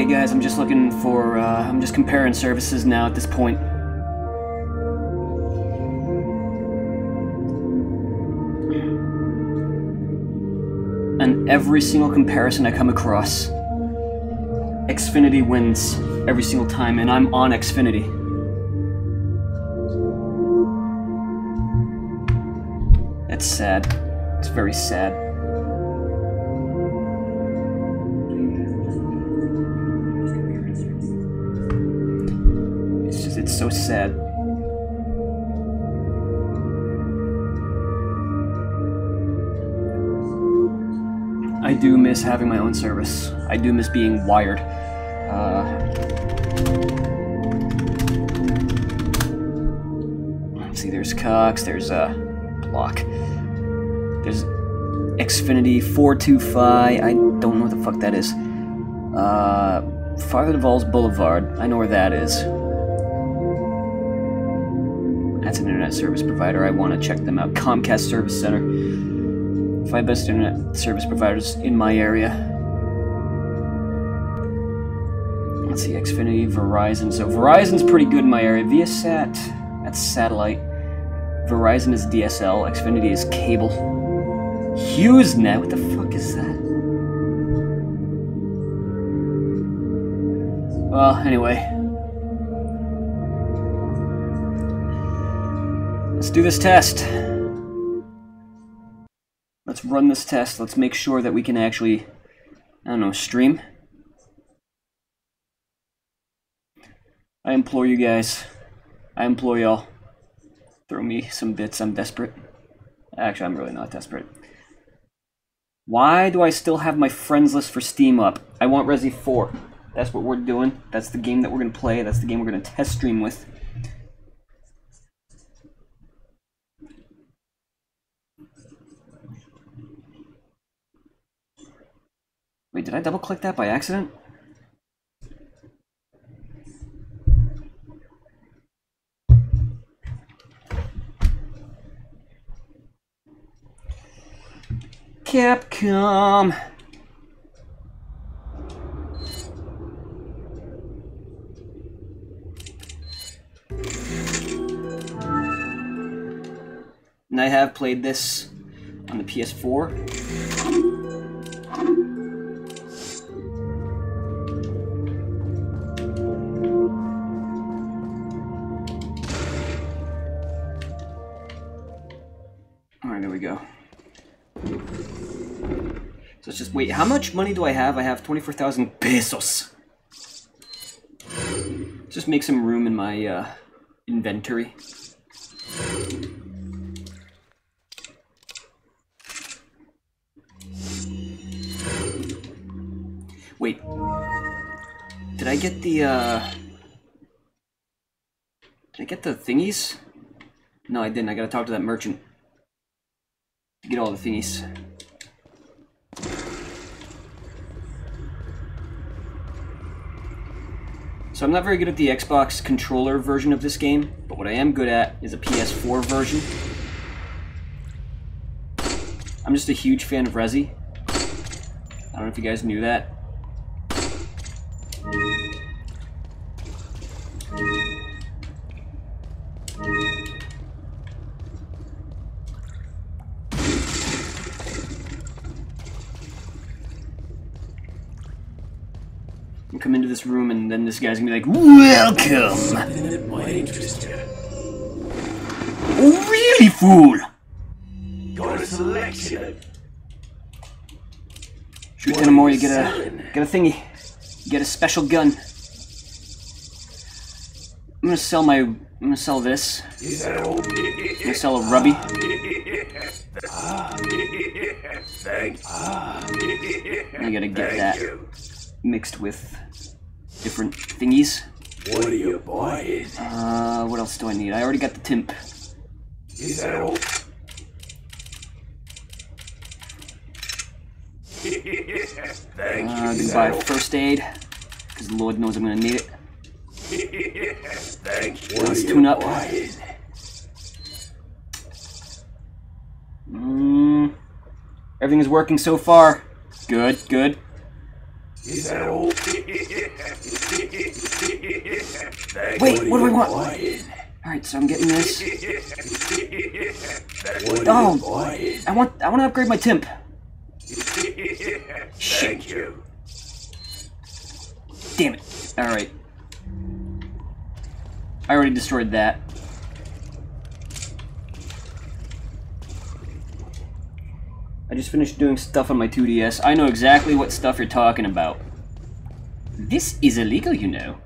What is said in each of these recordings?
guys, I'm just looking for, I'm just comparing services now at this point. And every single comparison I come across, Xfinity wins every single time, and I'm on Xfinity. It's sad. It's very sad. It's so sad. I do miss having my own service. I do miss being wired. Let's see, there's Cox, there's Block. There's Xfinity 425. I don't know what the fuck that is. Farther Duval's Boulevard. I know where that is. That's an internet service provider. I want to check them out. Comcast Service Center. 5 best internet service providers in my area. Let's see, Xfinity, Verizon. So Verizon's pretty good in my area. Viasat, that's satellite. Verizon is DSL. Xfinity is cable. HughesNet, what the fuck is that? Well, anyway. Let's do this test. Let's run this test. Let's make sure that we can actually, I don't know, stream. I implore you guys. I implore y'all. Throw me some bits. I'm desperate. Actually, I'm really not desperate. Why do I still have my friends list for Steam up? I want Resi 4. That's what we're doing. That's the game that we're going to play. That's the game we're going to test stream with. Wait, did I double-click that by accident? Capcom! And I have played this on the PS4. Go. So let's just wait. How much money do I have? I have 24,000 pesos. Let's just make some room in my inventory. Wait. Did I get the Did I get the thingies? No, I didn't. I gotta talk to that merchant to get all the thingies. So I'm not very good at the Xbox controller version of this game, but what I am good at is a PS4 version. I'm just a huge fan of Resi. I don't know if you guys knew that. Come into this room and then this guy's gonna be like, "Welcome!" Something that might interest you. Oh, really, fool? Got a selection. Shoot 10 or more, you get a thingy. You get a special gun. I'm gonna sell this. Is that all? I'm gonna sell a Rubby. Thanks. I gotta get that mixed with different thingies. What are you buying? What else do I need? I already got the timp. Is that all? Thank you. Goodbye first aid, because the Lord knows I'm gonna need it. Thank you. Let's tune up. Everything is working so far. Good, good. Is that all? Wait, what do I want? Alright, so I'm getting this. Oh, I want to upgrade my temp. Thank you. Damn it. Alright. I already destroyed that. I just finished doing stuff on my 2DS. I know exactly what stuff you're talking about. This is illegal, you know.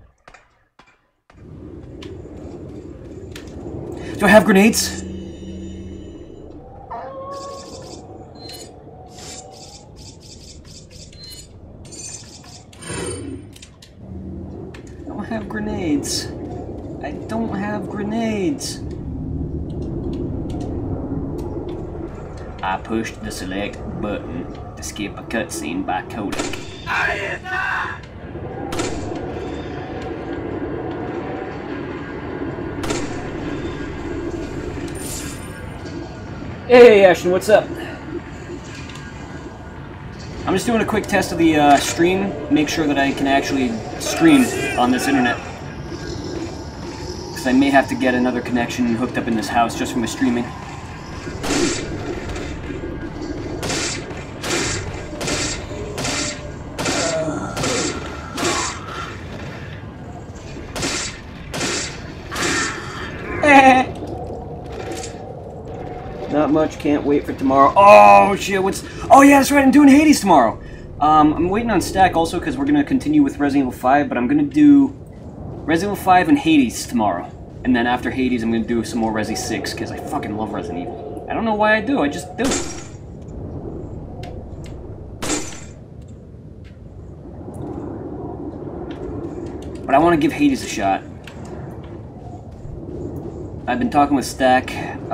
Do I have grenades? I don't have grenades. I don't have grenades. I pushed the select button to skip a cutscene by codec. Hey Ashton, what's up? I'm just doing a quick test of the stream, make sure that I can actually stream on this internet. Because I may have to get another connection hooked up in this house just for my streaming. Not much, can't wait for tomorrow. Oh shit, what's... Oh yeah, that's right, I'm doing Hades tomorrow! I'm waiting on Stack also because we're gonna continue with Resident Evil 5, but I'm gonna do Resident Evil 5 and Hades tomorrow. And then after Hades, I'm gonna do some more Resi 6 because I fucking love Resident Evil. I don't know why I do, I just do. But I want to give Hades a shot. I've been talking with Stack,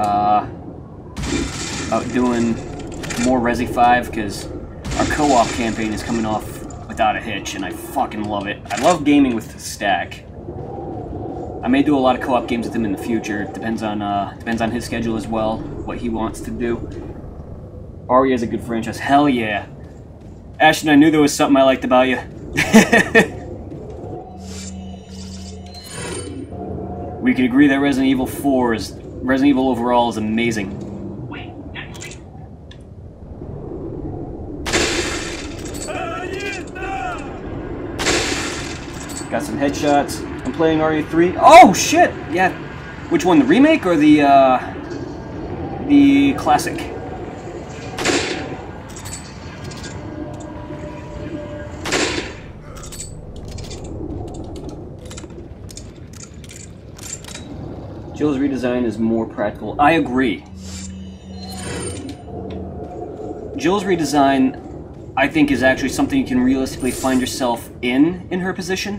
about doing more Resi 5 because our co-op campaign is coming off without a hitch and I fucking love it. I love gaming with Stack. I may do a lot of co-op games with him in the future. It depends on his schedule as well, what he wants to do. RE is a good franchise. Hell yeah. Ashton, I knew there was something I liked about you. We can agree that Resident Evil overall is amazing. Got some headshots. I'm playing RE3. Oh shit! Yeah. Which one, the remake or the classic? Jill's redesign is more practical. I agree. Jill's redesign, I think, is actually something you can realistically find yourself in her position,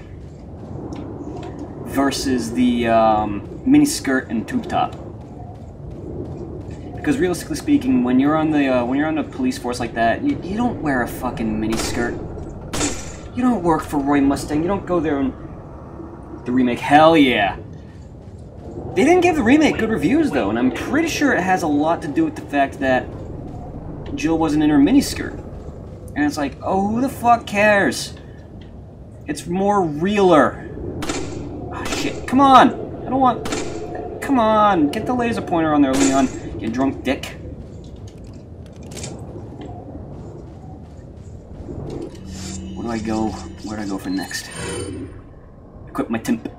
versus the mini skirt and tube top. Because realistically speaking, when you're on the police force like that, you don't wear a fucking mini skirt. You don't work for Roy Mustang. You don't go there and the remake. Hell yeah. They didn't give the remake good reviews though, and I'm pretty sure it has a lot to do with the fact that Jill wasn't in her miniskirt. And it's like, oh, who the fuck cares? It's more realer. Oh shit, come on! I don't want... Come on, get the laser pointer on there, Leon, you drunk dick. Where do I go for next? Equip my temp.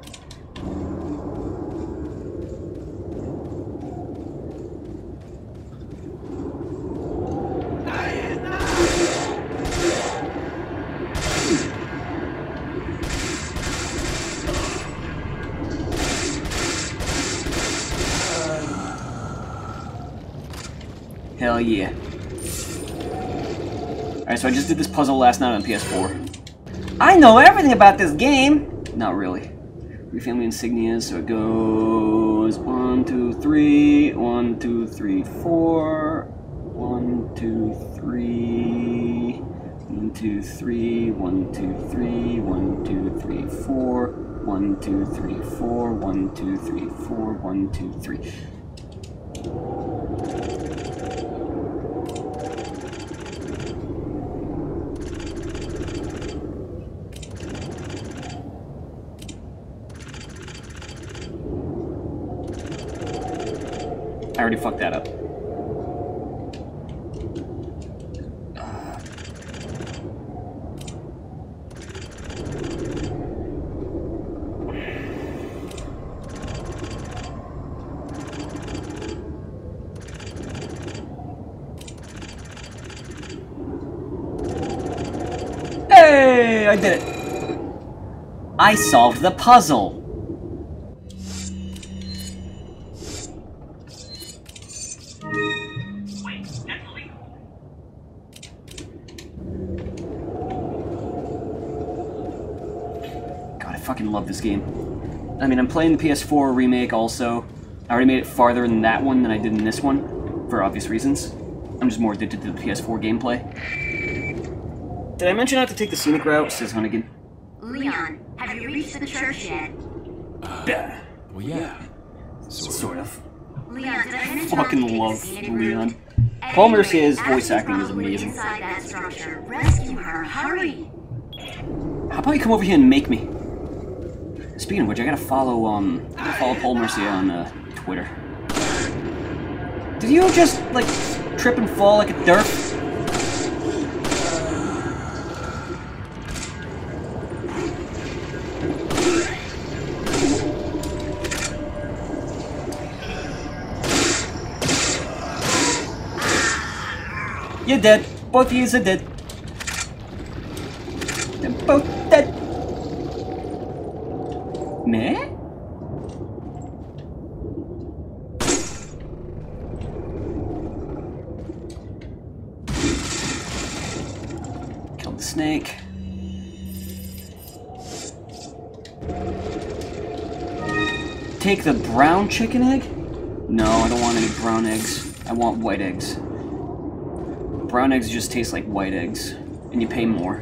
Hell yeah. Alright, so I just did this puzzle last night on PS4. I know everything about this game! Not really. Refamily insignias, so it goes 1, 2, 3, 1, 2, 3, 4, 1, 2, 3, 1, 2, 3, 1, 2, 3, 1, 2, 3, 4, 1, 2, 3, 4, 1, 2, 3, 4, 1, 2, 3. I already fucked that up. Hey, I did it. I solved the puzzle. God, I fucking love this game. I mean, I'm playing the PS4 remake also. I already made it farther in that one than I did in this one, for obvious reasons. I'm just more addicted to the PS4 gameplay. Did I mention not to take the scenic route? Says Hunnigan. Leon, have you reached the church yet? Yeah. Well, yeah. Sort of. Leon, did I mention Fucking love Leon. Paul Mercier's voice acting is amazing. Inside that structure. Rescue her, hurry! How about you come over here and make me? Speaking of which, I gotta follow Paul Mercier on Twitter. Did you just like trip and fall like a derp? You're dead. Both of yous are dead. They're both dead. Meh? Killed the snake. Take the brown chicken egg? No, I don't want any brown eggs. I want white eggs. Brown eggs just taste like white eggs, and you pay more.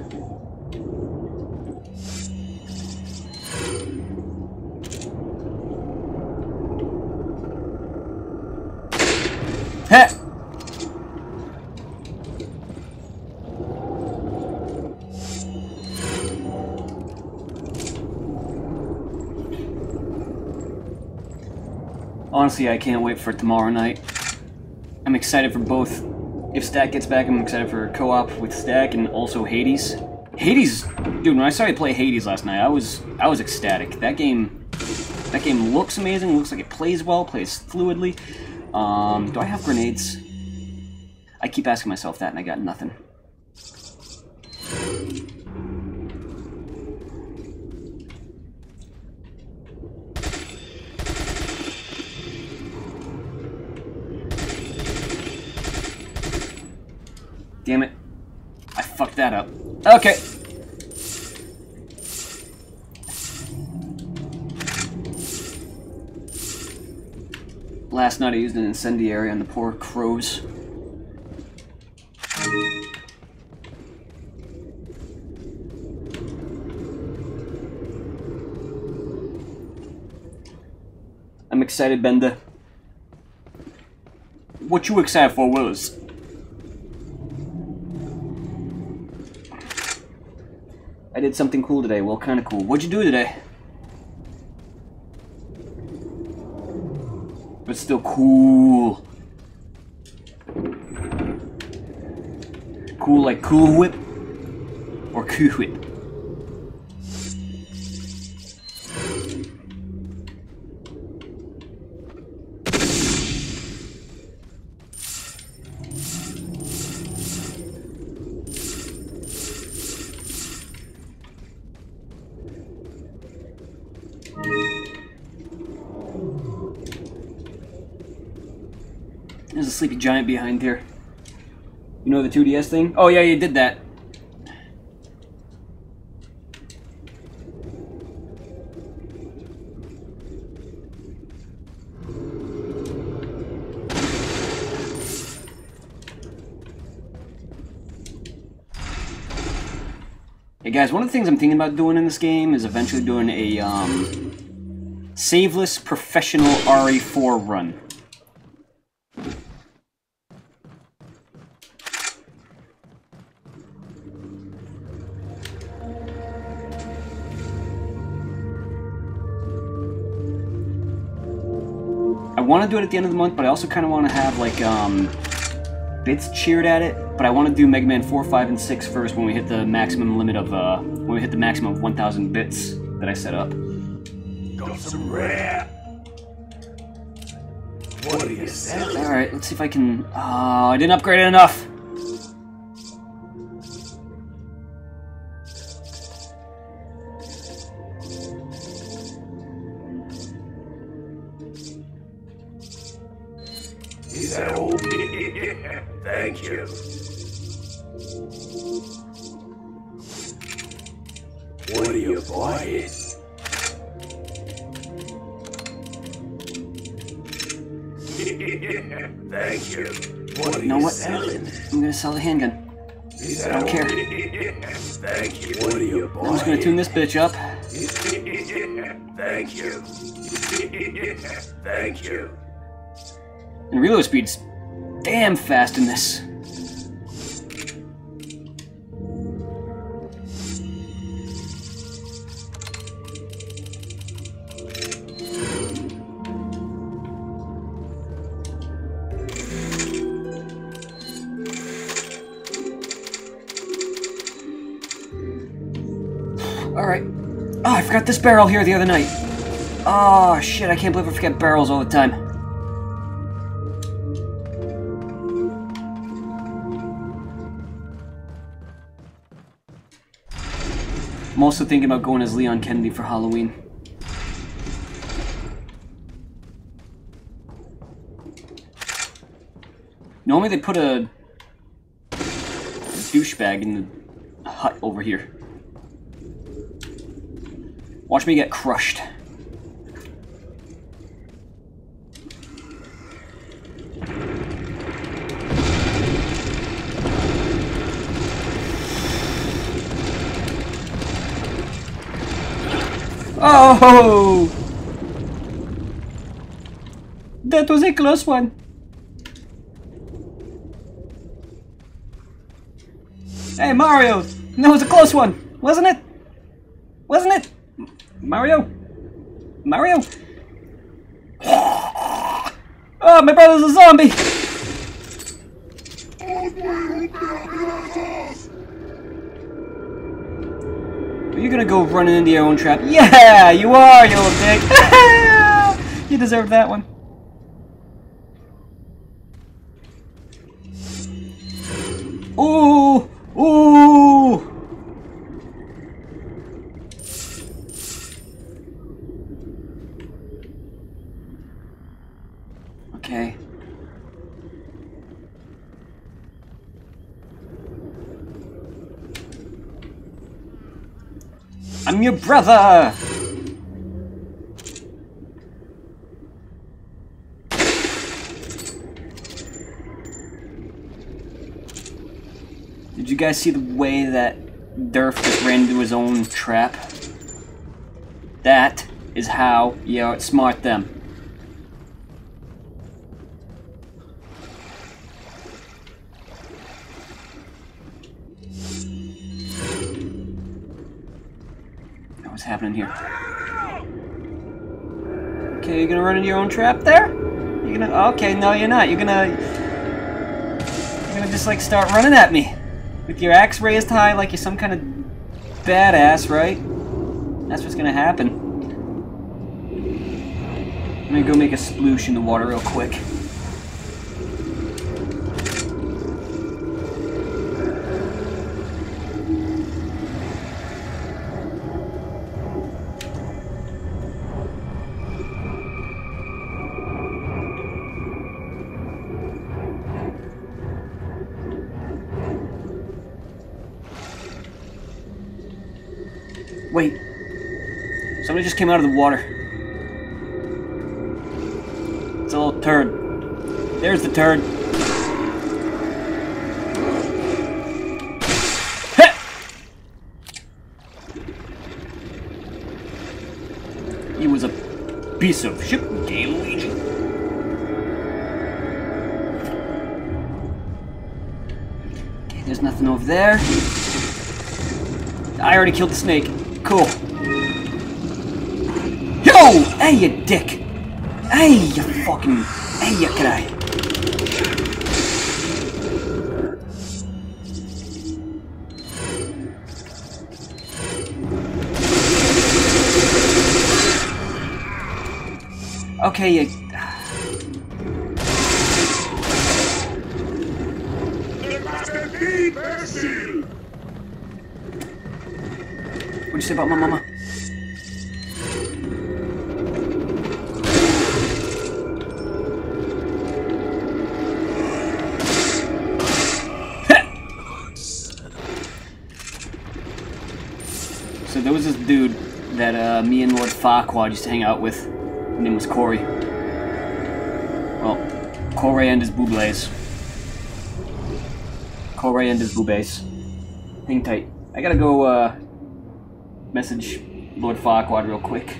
Heh! Honestly, I can't wait for tomorrow night. I'm excited for both. If Stack gets back, I'm excited for co-op with Stack and also Hades. Hades, dude, when I started to play Hades last night, I was ecstatic. That game looks amazing, looks like it plays well, plays fluidly. Do I have grenades? I keep asking myself that and I got nothing. Damn it. I fucked that up. Okay. Last night I used an incendiary on the poor crows. I'm excited, Benda. What you excited for, Willis? I did something cool today. Well, kind of cool. What'd you do today? But still cool. Cool like Cool Whip? Or Cool Whip? There's a sleepy giant behind here. You know the 2DS thing? Oh yeah, you did that. Hey guys, one of the things I'm thinking about doing in this game is eventually doing a saveless professional RE4 run. I want to do it at the end of the month, but I also kind of want to have, like, bits cheered at it. But I want to do Mega Man 4, 5, and 6 first when we hit the maximum limit of, when we hit the maximum of 1,000 bits that I set up. Got some rare. What are you selling? Alright, let's see if I can... Oh, I didn't upgrade it enough! Is that all? Thank you. What are you buying? Thank you. What are you selling? I'm gonna sell the handgun. I don't care. Thank you. What are you buying? I'm just gonna tune this bitch up. Thank you. Thank you. And reload speed's damn fast in this. Alright. Oh, I forgot this barrel here the other night. Oh, shit, I can't believe I forget barrels all the time. I'm also thinking about going as Leon Kennedy for Halloween. Normally they put a douchebag in the hut over here. Watch me get crushed. Oh! That was a close one. Hey, Mario! That was a close one, wasn't it? Wasn't it? Mario? Mario? Oh, my brother's a zombie! Are you gonna go running into your own trap? Yeah, you are, you little dick! You deserve that one. Ooh! Ooh! Okay. I'm your brother! Did you guys see the way that Durf just ran into his own trap? That is how you outsmart them. What's happening here? Okay, you're gonna run into your own trap there? You're gonna... Okay, no you're not. You're gonna just like start running at me. With your axe raised high like you're some kind of badass, right? That's what's gonna happen. I'm gonna go make a sploosh in the water real quick. Wait. Somebody just came out of the water. It's a little turd. There's the turd. Heh! He was a piece of shit, Gay Luigi. Okay, there's nothing over there. I already killed the snake. Cool. Yo! Hey, you dick! Hey, you fucking... Hey, you cry. Okay, you... What'd you say about my mama? So there was this dude that me and Lord Farquaad used to hang out with. His name was Corey. Well, Corey and his boobles. Corey and his boobies. Hang tight. I gotta go message Lord Farquaad real quick.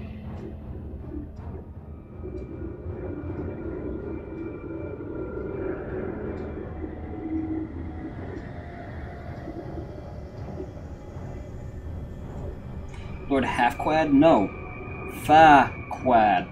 Lord Halfquad? No. Farquaad.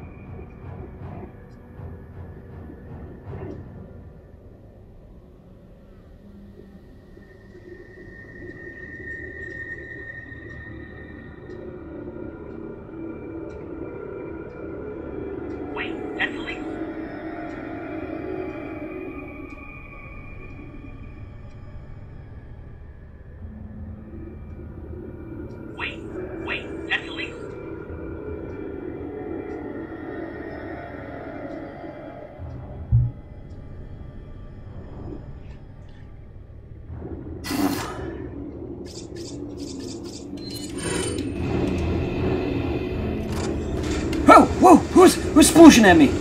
Wait, that's illegal. Wait, that's illegal. Whoa! Who's splooshing at me?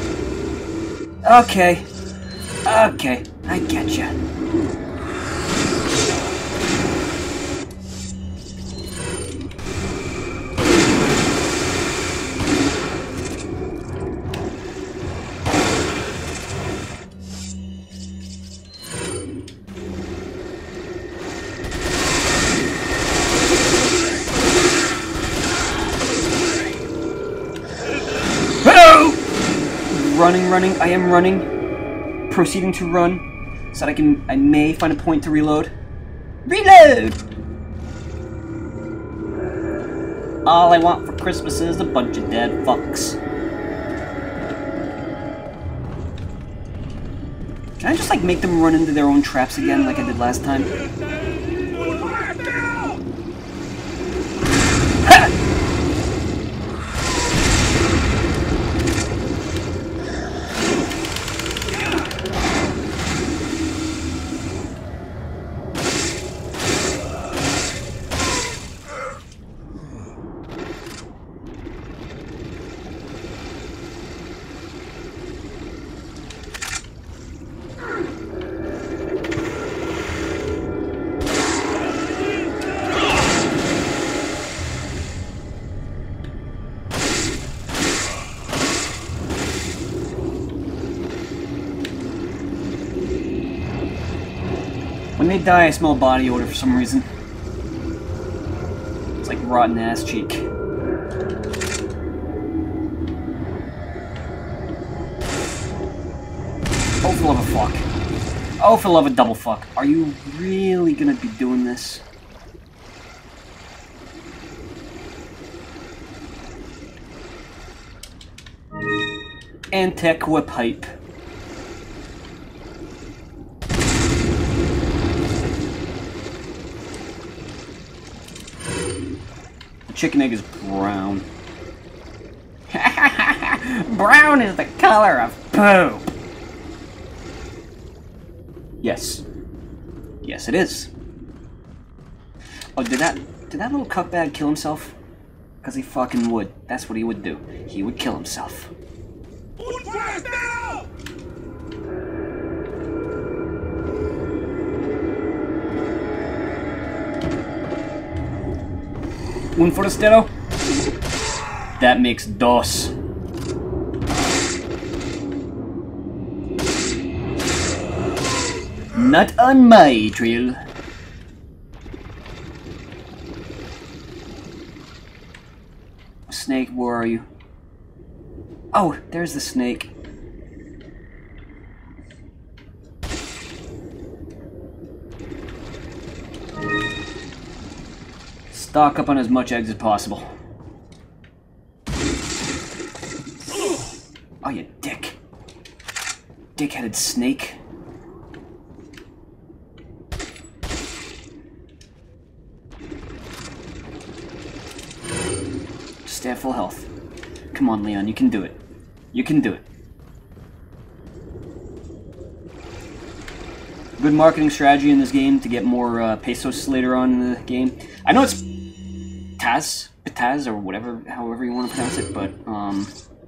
Okay, I get ya. Running, I am running. Proceeding to run, so that I may find a point to reload. Reload! All I want for Christmas is a bunch of dead fucks. Can I just, like, make them run into their own traps again, like I did last time? When they die, I smell body odor for some reason. It's like rotten ass cheek. Oh, for love of fuck. Oh, for love of double fuck. Are you really gonna be doing this? Antiqua pipe. Chicken egg is brown. Brown is the color of poop. Yes. Yes, it is. Oh, did that little cuckbag kill himself? Because he fucking would. That's what he would do. He would kill himself. Un forastero? That makes dos. Not on my trail. Snake, where are you? Oh, there's the snake. Stock up on as much eggs as possible. Oh, you dick. Dick-headed snake. Just stay at full health. Come on, Leon, you can do it. You can do it. Good marketing strategy in this game to get more pesos later on in the game. I know it's Petaz, or whatever, however you want to pronounce it, but, well,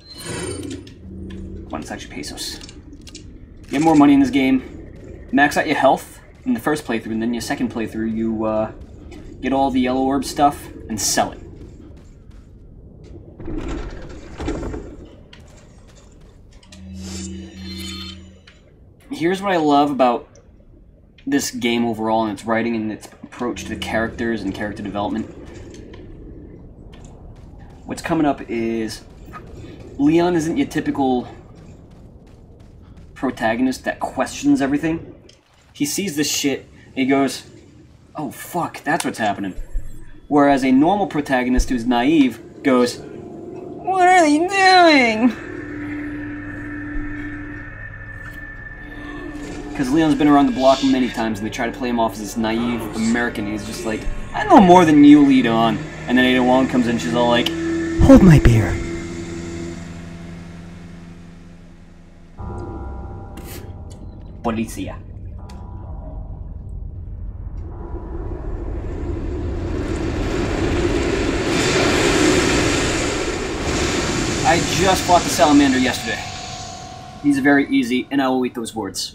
it's actually pesos. Get more money in this game. Max out your health in the first playthrough, and then your second playthrough, you, get all the yellow orb stuff and sell it. Here's what I love about this game overall and its writing and its approach to the characters and character development. What's coming up is Leon isn't your typical protagonist that questions everything. He sees this shit and he goes, oh fuck, that's what's happening. Whereas a normal protagonist who's naive goes, what are they doing? Because Leon's been around the block many times and they try to play him off as this naive American. He's just like, I know more than you, lead on. And then Ada Wong comes in, she's all like, hold my beer. Policia. I just fought the salamander yesterday. He's very easy, and I will eat those words.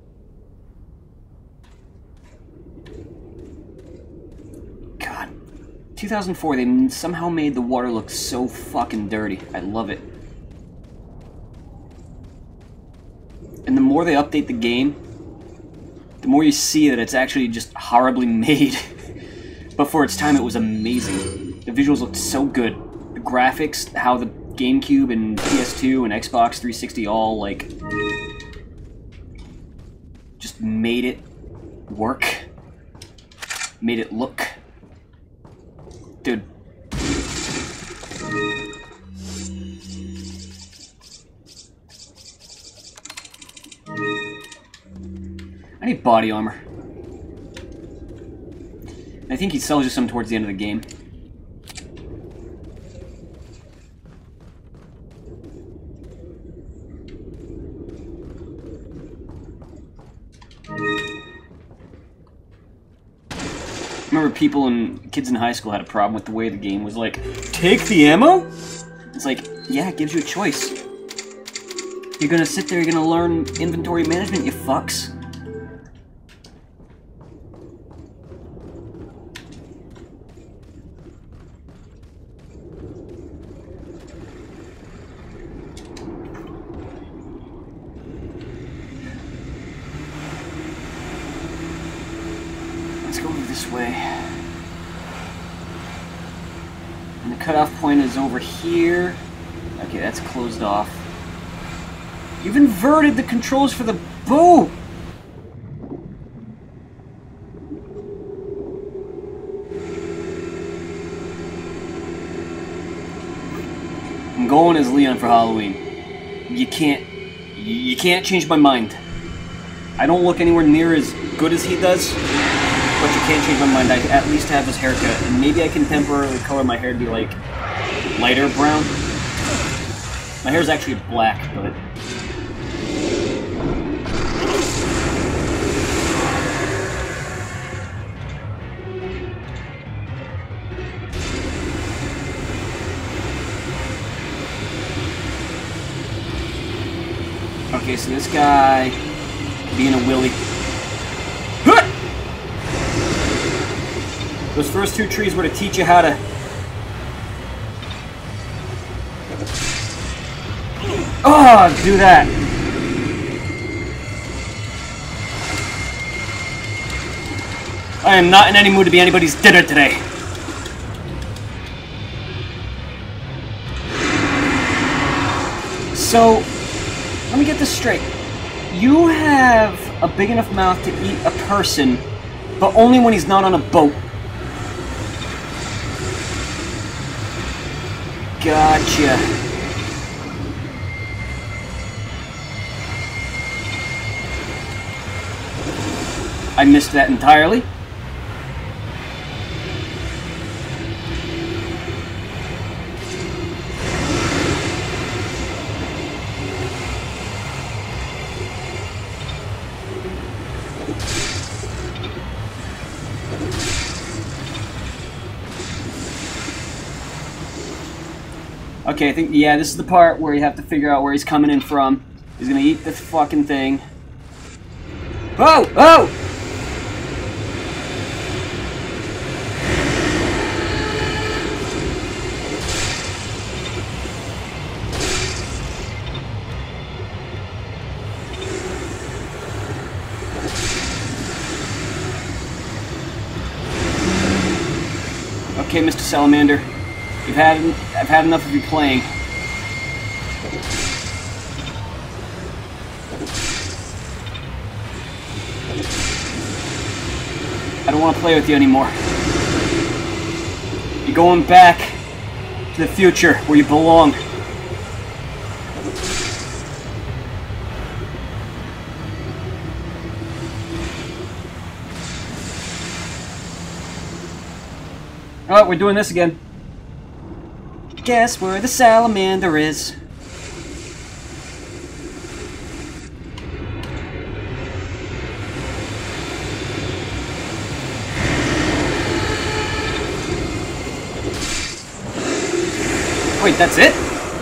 God. 2004, they somehow made the water look so fucking dirty. I love it. And the more they update the game, the more you see that it's actually just horribly made. But for its time, it was amazing. The visuals looked so good. The graphics, how the GameCube and PS2 and Xbox 360 all, like, just made it work. Made it look. Dude. I need body armor. I think he sells you some towards the end of the game. I remember people and kids in high school had a problem with the way the game was like, take the ammo? It's like, yeah, it gives you a choice. You're gonna sit there, you're gonna learn inventory management, you fucks. Let's go this way. And the cutoff point is over here. Okay, that's closed off. You've inverted the controls for the boat! I'm going as Leon for Halloween. You can't change my mind. I don't look anywhere near as good as he does, but you can't change my mind. I at least have this haircut, and maybe I can temporarily color my hair to be like lighter brown. My hair's actually black, but okay, so this guy being a willy. Those first two trees were to teach you how to... Oh, do that! I am not in any mood to be anybody's dinner today. So, let me get this straight. You have a big enough mouth to eat a person, but only when he's not on a boat. Gotcha. I missed that entirely. Okay, I think, yeah, this is the part where you have to figure out where he's coming in from. He's gonna eat this fucking thing. Oh! Oh! Okay, Mr. Salamander. I've had enough of you playing. I don't want to play with you anymore. You're going back to the future where you belong. Oh, we're doing this again. Guess where the salamander is. Wait, that's it?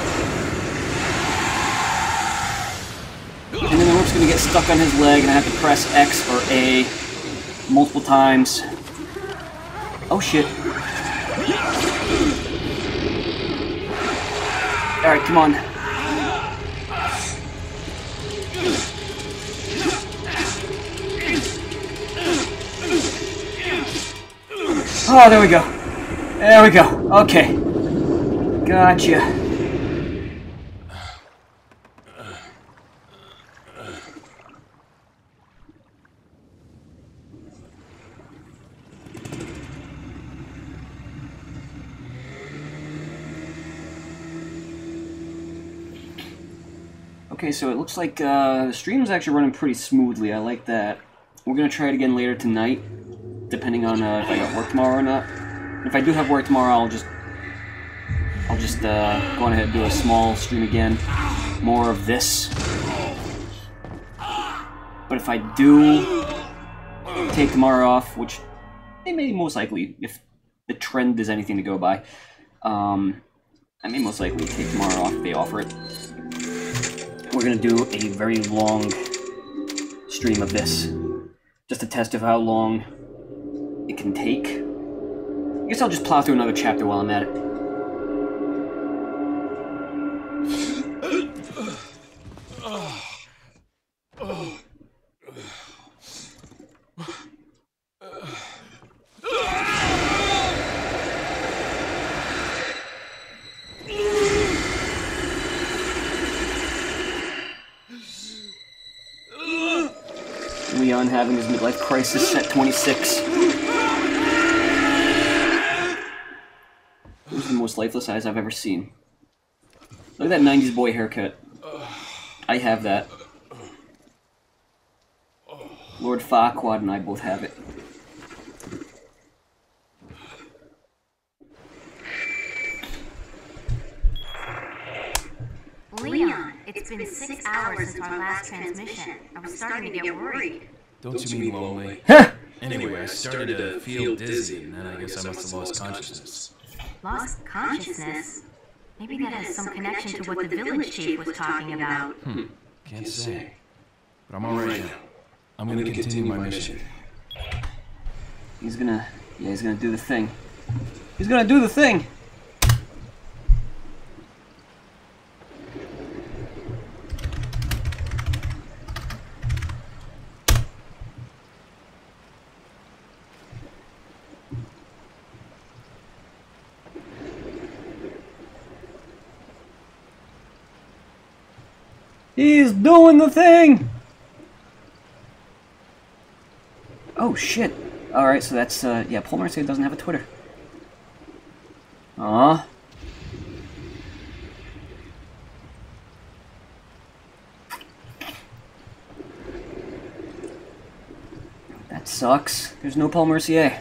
And then the rope's gonna get stuck on his leg and I have to press X or A multiple times. Oh shit. Alright, come on. Oh, there we go. There we go. Okay. Gotcha. Okay, so it looks like the stream's actually running pretty smoothly. I like that. We're gonna try it again later tonight, depending on if I got work tomorrow or not. If I do have work tomorrow, I'll just go on ahead and do a small stream again, more of this. But if I do take tomorrow off, which they may most likely, if the trend is anything to go by, I may most likely take tomorrow off if they offer it. We're gonna do a very long stream of this, just to test of how long it can take. I guess I'll just plow through another chapter while I'm at it. Leon having his midlife crisis at 26. This is the most lifeless eyes I've ever seen. Look at that 90s boy haircut. I have that. Lord Farquaad and I both have it. Leon, it's been 6 hours since our last transmission. I was starting to get worried. Don't you mean lonely? Anyway, I started to feel dizzy, and then I guess I must have lost consciousness. Lost consciousness? Maybe that has some connection to what the village chief was talking about. Can't say. But I'm alright now. I'm gonna continue my mission. He's gonna do the thing. He's gonna do the thing! He's doing the thing! Oh, shit. Alright, so that's, yeah, Paul Mercier doesn't have a Twitter. Aw. That sucks. There's no Paul Mercier.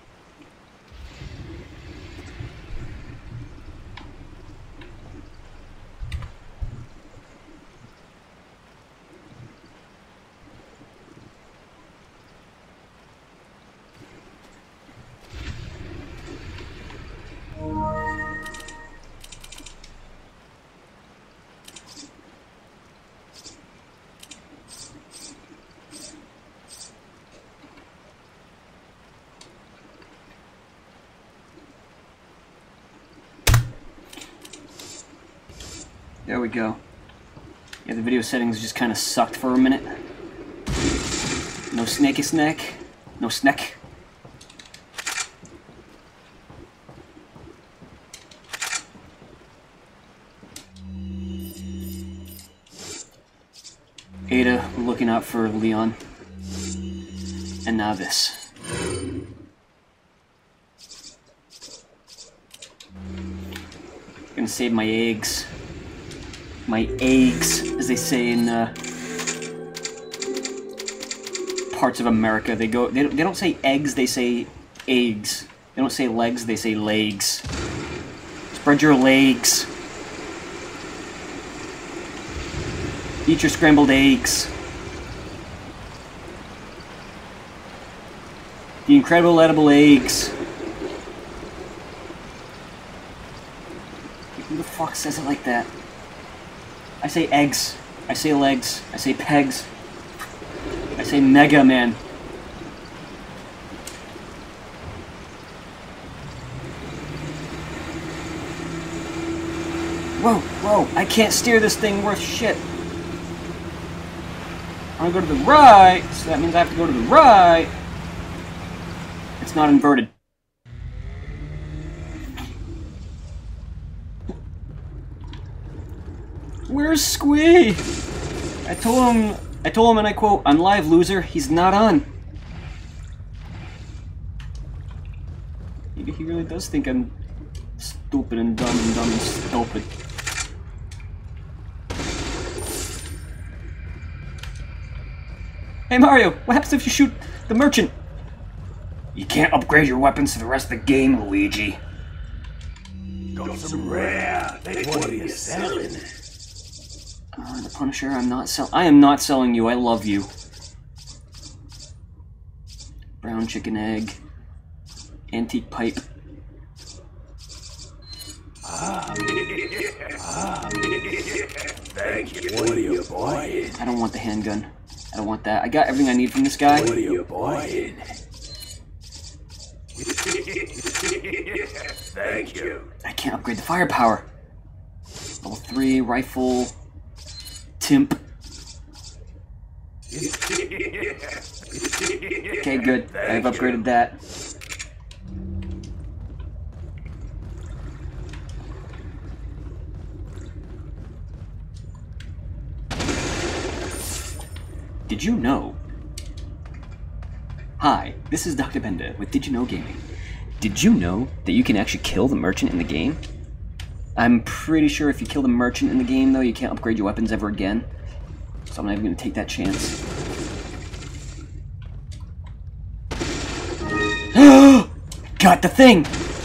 There we go. Yeah, the video settings just kind of sucked for a minute. No snaky snack. No snack. Ada looking out for Leon. And now this. Gonna save my eggs. My eggs, as they say in parts of America. They don't say eggs, they say eggs. They don't say legs, they say legs. Spread your legs. Eat your scrambled eggs. The incredible edible eggs. Who the fuck says it like that? I say eggs. I say legs. I say pegs. I say Mega Man. Whoa, whoa, I can't steer this thing worth shit. I want to go to the right, so that means I have to go to the right. It's not inverted. Where's Squee? I told him and I quote, "I'm live, loser." He's not on. Maybe he really does think I'm stupid and dumb and stupid. Hey Mario, what happens if you shoot the merchant? You can't upgrade your weapons for the rest of the game, Luigi. Got some rare. What are you selling? The Punisher, I am not selling you, I love you. Brown chicken egg. Antique pipe. Thank you. What are you buying? I don't want the handgun. I don't want that. I got everything I need from this guy. What are you buying? Thank you. I can't upgrade the firepower. Level 3, rifle, Timp. Okay, good. I've upgraded that. Did you know? Hi, this is Dr. Benda with Did You Know Gaming. Did you know that you can actually kill the merchant in the game? I'm pretty sure if you kill the merchant in the game, though, you can't upgrade your weapons ever again. So I'm not even going to take that chance. Got the thing!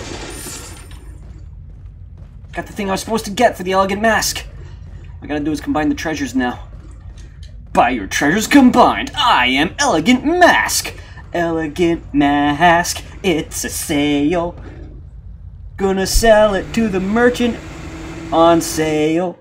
Got the thing I was supposed to get for the elegant mask! All I gotta do is combine the treasures now. Buy your treasures combined! I am Elegant Mask! Elegant Mask, it's a sale. Gonna sell it to the merchant on sale.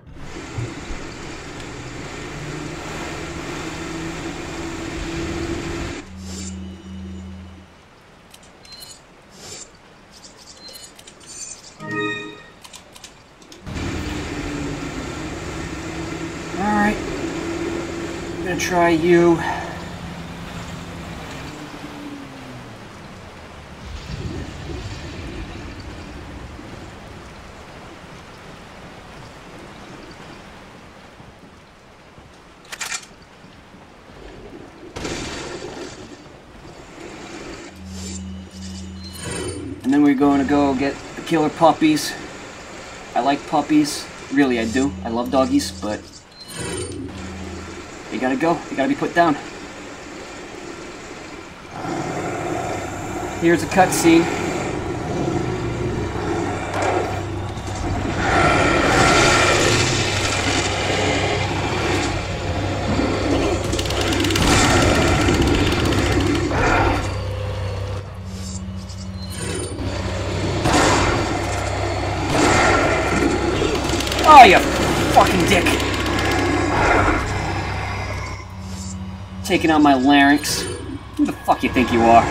Alright. I'm gonna try you. going to go get the killer puppies. I like puppies. Really, I do. I love doggies, but they gotta go. They gotta be put down. Here's a cutscene. Oh, you fucking dick. Taking out my larynx. Who the fuck you think you are?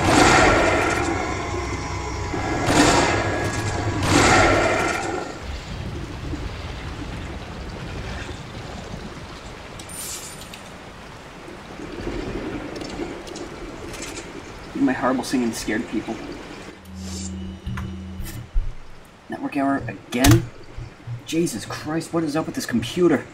My horrible singing scared people. Network error again? Jesus Christ, what is up with this computer?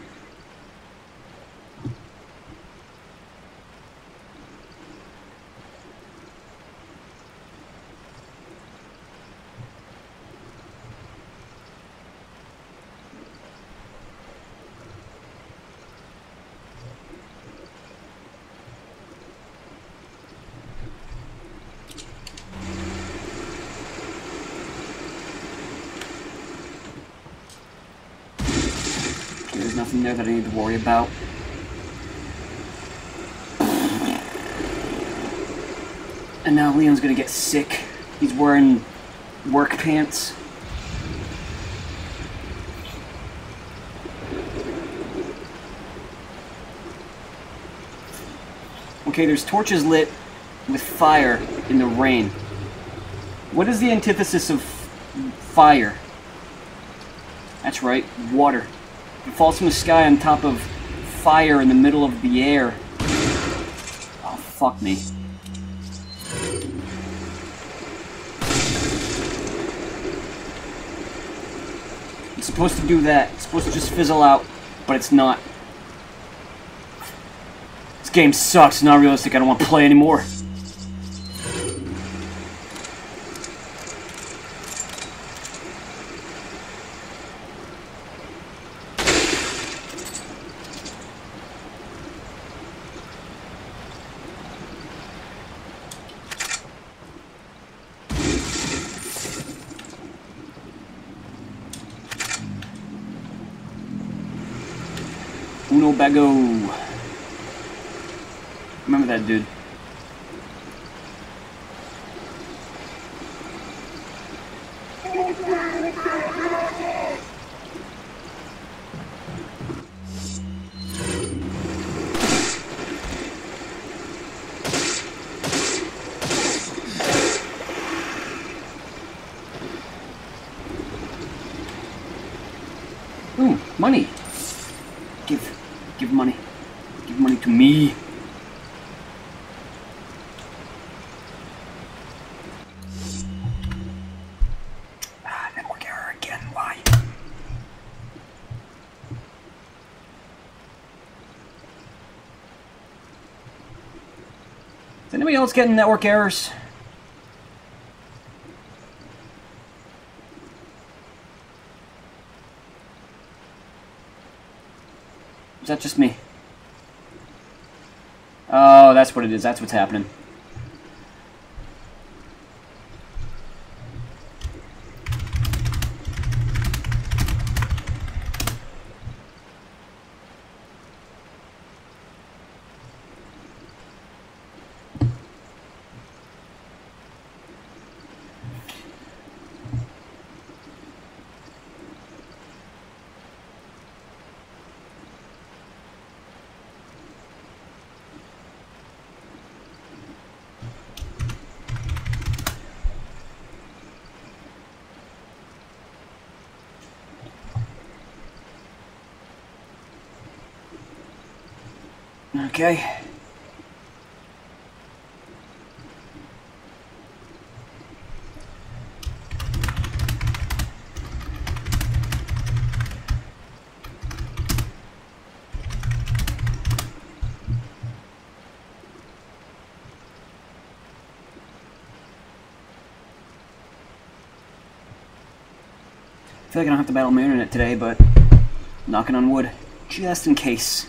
There's nothing there that I need to worry about. And now Leon's gonna get sick. He's wearing work pants. Okay, there's torches lit with fire in the rain. What is the antithesis of fire? That's right, water. It falls from the sky on top of fire in the middle of the air. Oh, fuck me. It's supposed to do that. It's supposed to just fizzle out, but it's not. This game sucks. It's not realistic. I don't want to play anymore. Uno Bago. Remember that dude. Ooh, money. Give money. Give money to me. Network error again. Why? Is anybody else getting network errors? Is that just me? Oh, that's what it is. That's what's happening. Okay. I feel like I don't have to battle my internet today, but knocking on wood, just in case.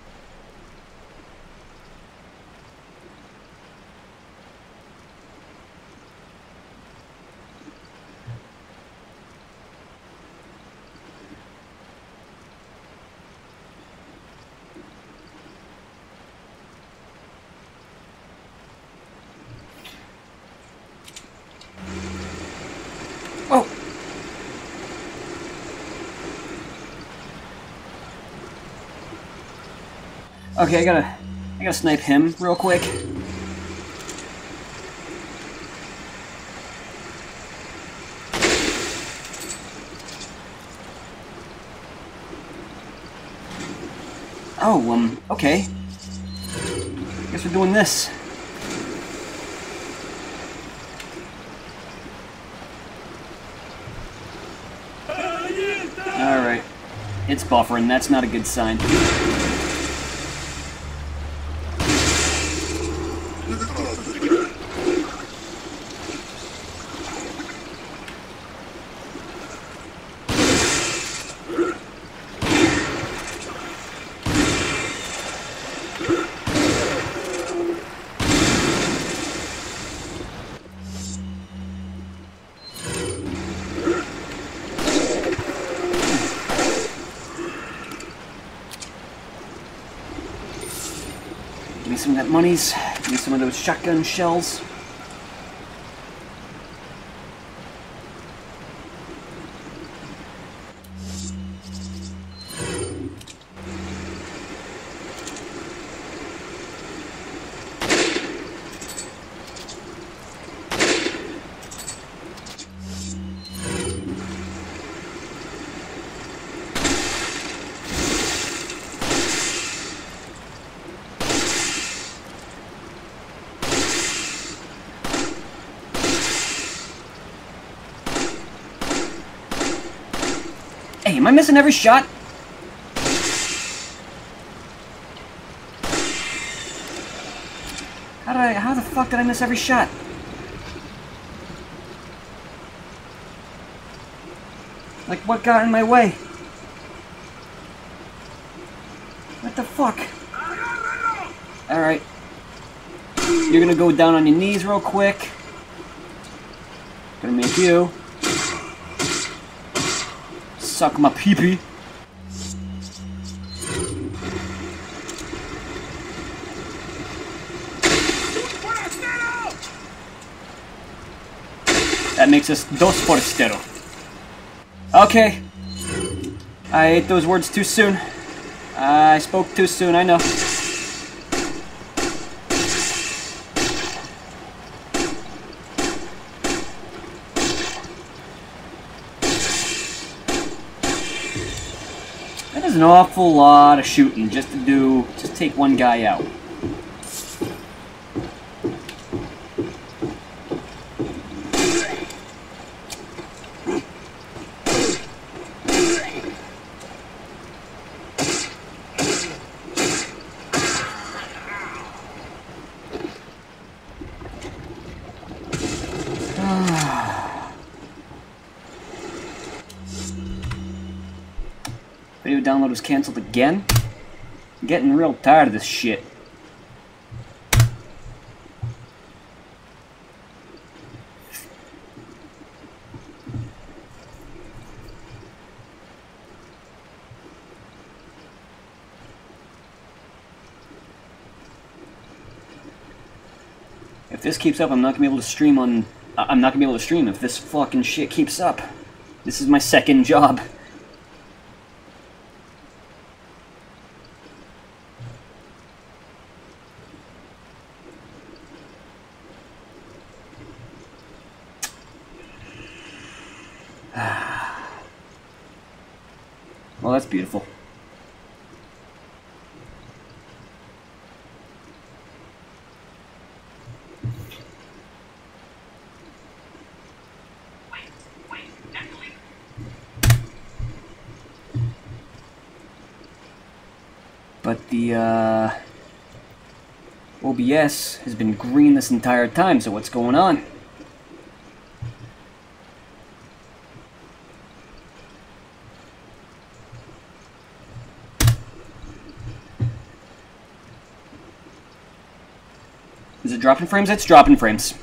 Oh! Okay, I gotta snipe him real quick. Oh, okay. Guess we're doing this. Alright. It's buffering, that's not a good sign. Give me some of that monies. Give me some of those shotgun shells. Hey, am I missing every shot? How the fuck did I miss every shot? Like, what got in my way? What the fuck? Alright. You're gonna go down on your knees real quick. Gonna make you suck my pee-pee. That makes us dos forastero. Okay. I ate those words too soon. I spoke too soon, I know. That is an awful lot of shooting just to take one guy out. Video download was cancelled again? I'm getting real tired of this shit. If this keeps up, I'm not gonna be able to stream on... I'm not gonna be able to stream if this fucking shit keeps up. This is my second job. Well, that's beautiful. But the OBS has been green this entire time, so what's going on? Is it dropping frames? It's dropping frames.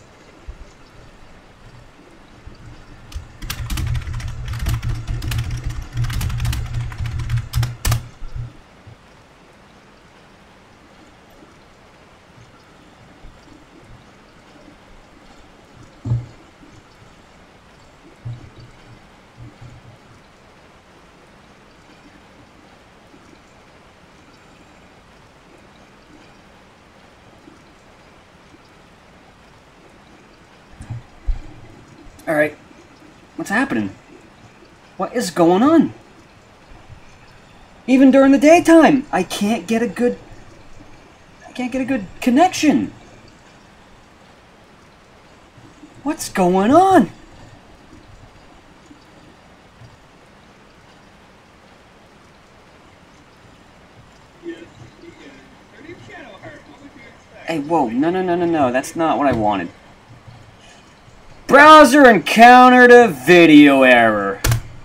Alright. What's happening? What is going on? Even during the daytime, I can't get a good connection. What's going on? Hey, whoa, no, that's not what I wanted. Browser encountered a video error.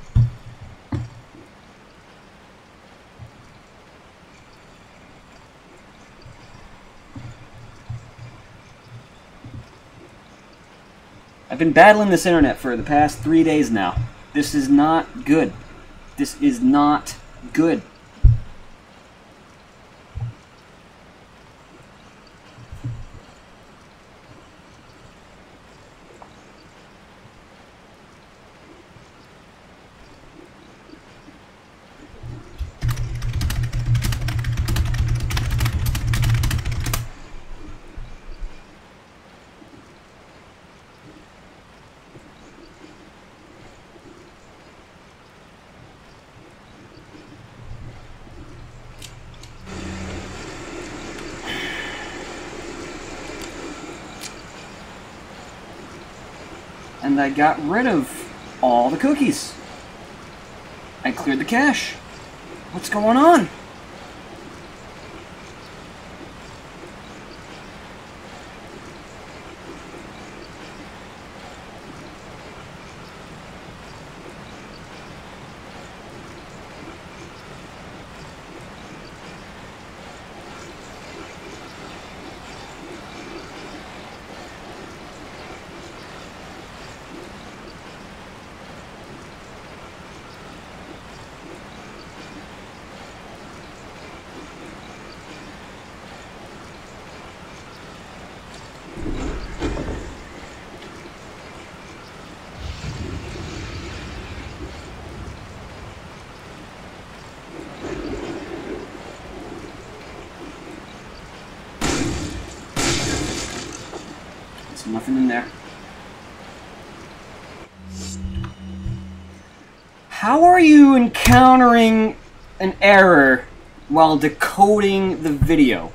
I've been battling this internet for the past 3 days now. This is not good. This is not good. And I got rid of all the cookies. I cleared the cache. What's going on? There's nothing in there. How are you encountering an error while decoding the video?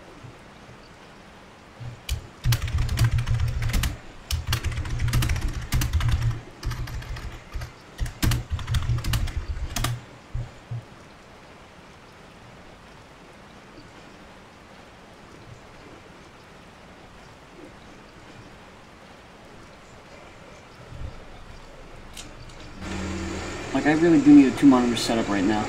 Like, I really do need a 2-monitor setup right now.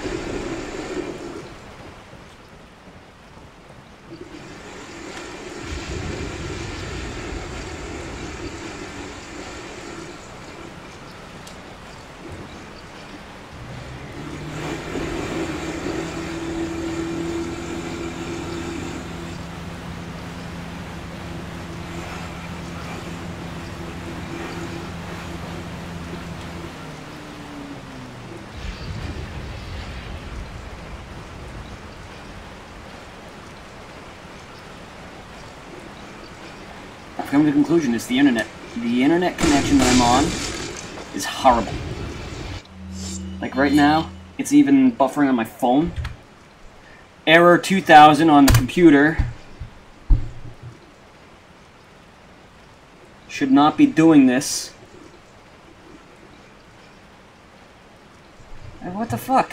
I've come to the conclusion it's the internet. The internet connection that I'm on is horrible. Like right now, it's even buffering on my phone. Error 2000 on the computer. Should not be doing this. What the fuck?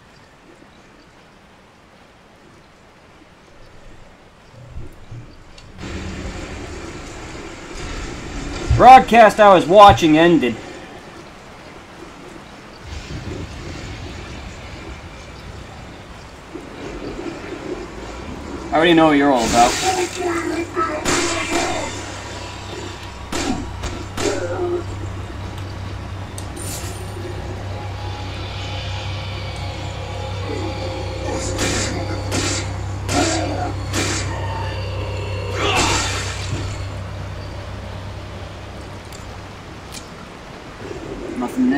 Broadcast I was watching ended. I already know what you're all about.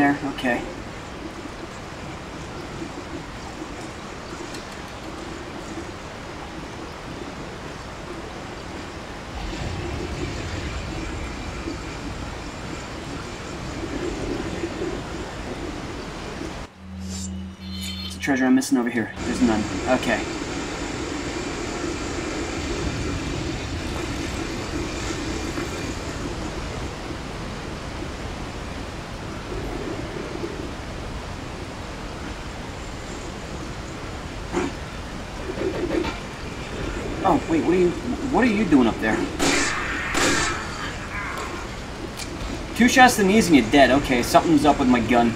there? Okay. What's the treasure I'm missing over here? There's none. Okay. Oh, wait, what are you doing up there? 2 shots to the knees and you're dead. Okay, something's up with my gun.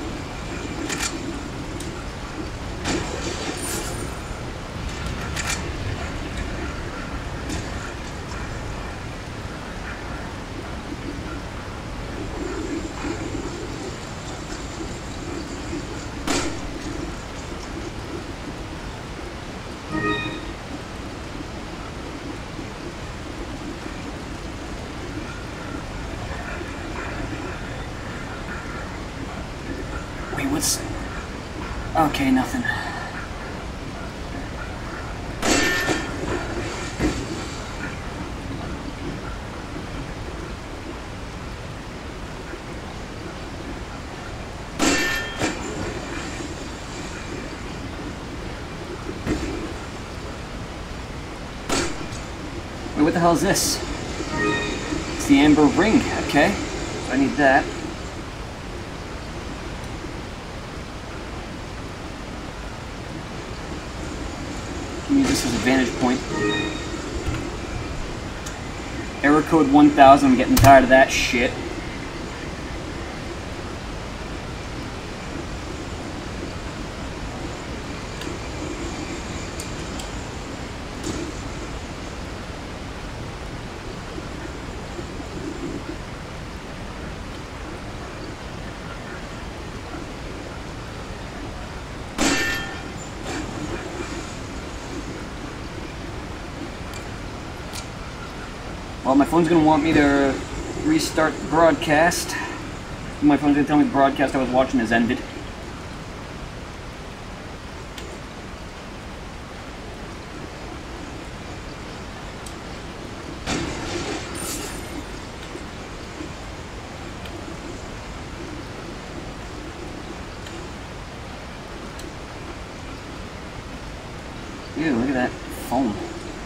Wait, what's... Okay, nothing. Wait, what the hell is this? It's the Amber Ring, okay. So I need that. Use this as a vantage point. Error code 1000, I'm getting tired of that shit. Well, my phone's going to want me to restart the broadcast. My phone's going to tell me the broadcast I was watching has ended. Ew, look at that foam.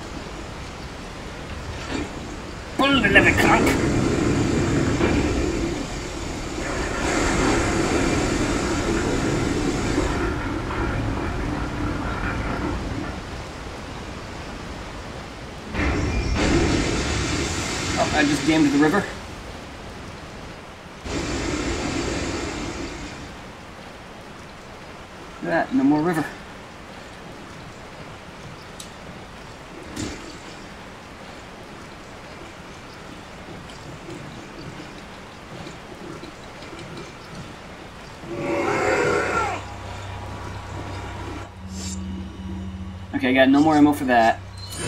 Pull the lever, clunk! Oh, I just dammed the river. Look at that, no more river. Okay, I got no more ammo for that.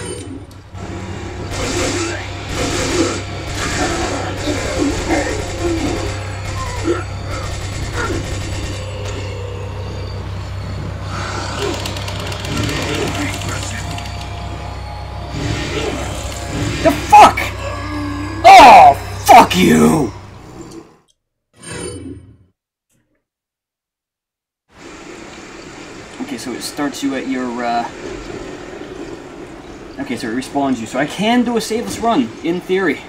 The fuck? Oh, fuck you! Okay, so it starts you at your, okay, so it respawns you. So I can do a saveless run, in theory.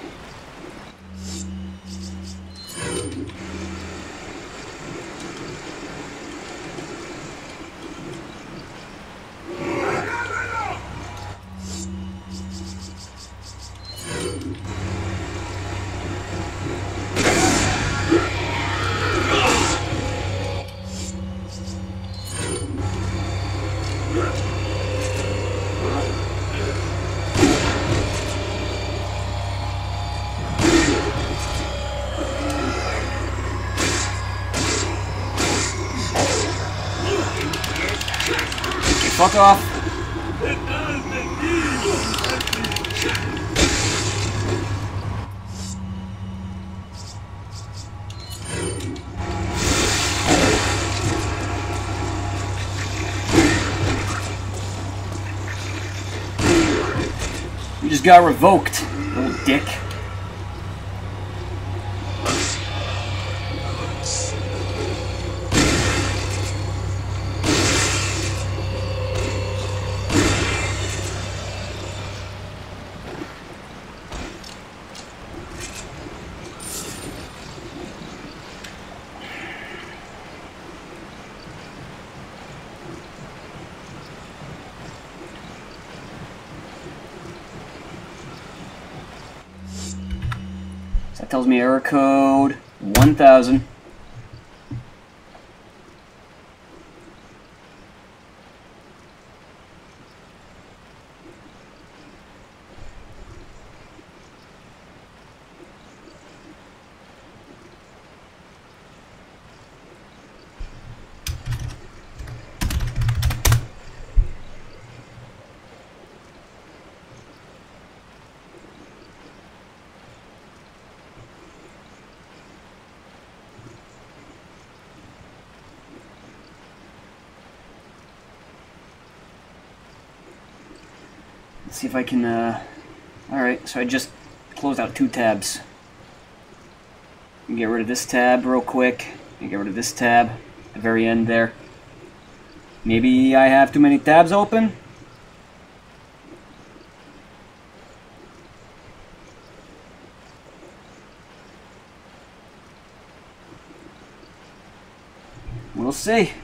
Fuck off. just got revoked, little dick. That tells me error code 1000. Let's see if I can, alright, so I just closed out 2 tabs. Get rid of this tab real quick, and get rid of this tab at the very end there. Maybe I have too many tabs open? We'll see.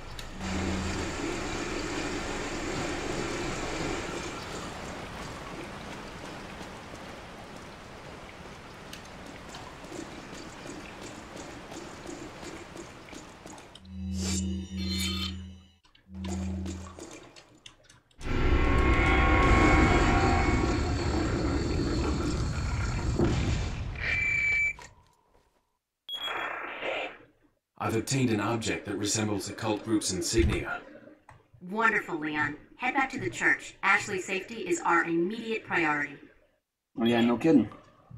I've obtained an object that resembles the cult group's insignia. Wonderful, Leon. Head back to the church. Ashley's safety is our immediate priority. Oh yeah, no kidding.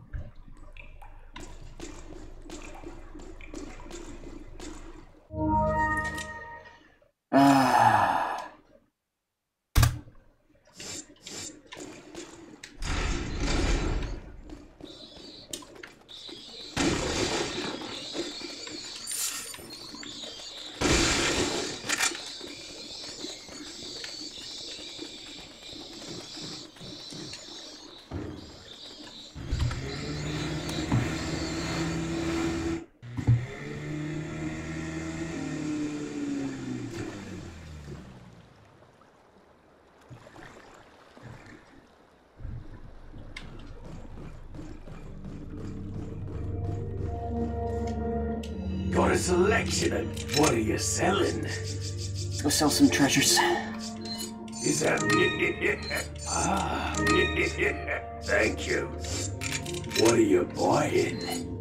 Got a selection of what are you selling? Let's go sell some treasures. Is that ah? Thank you. What are you buying?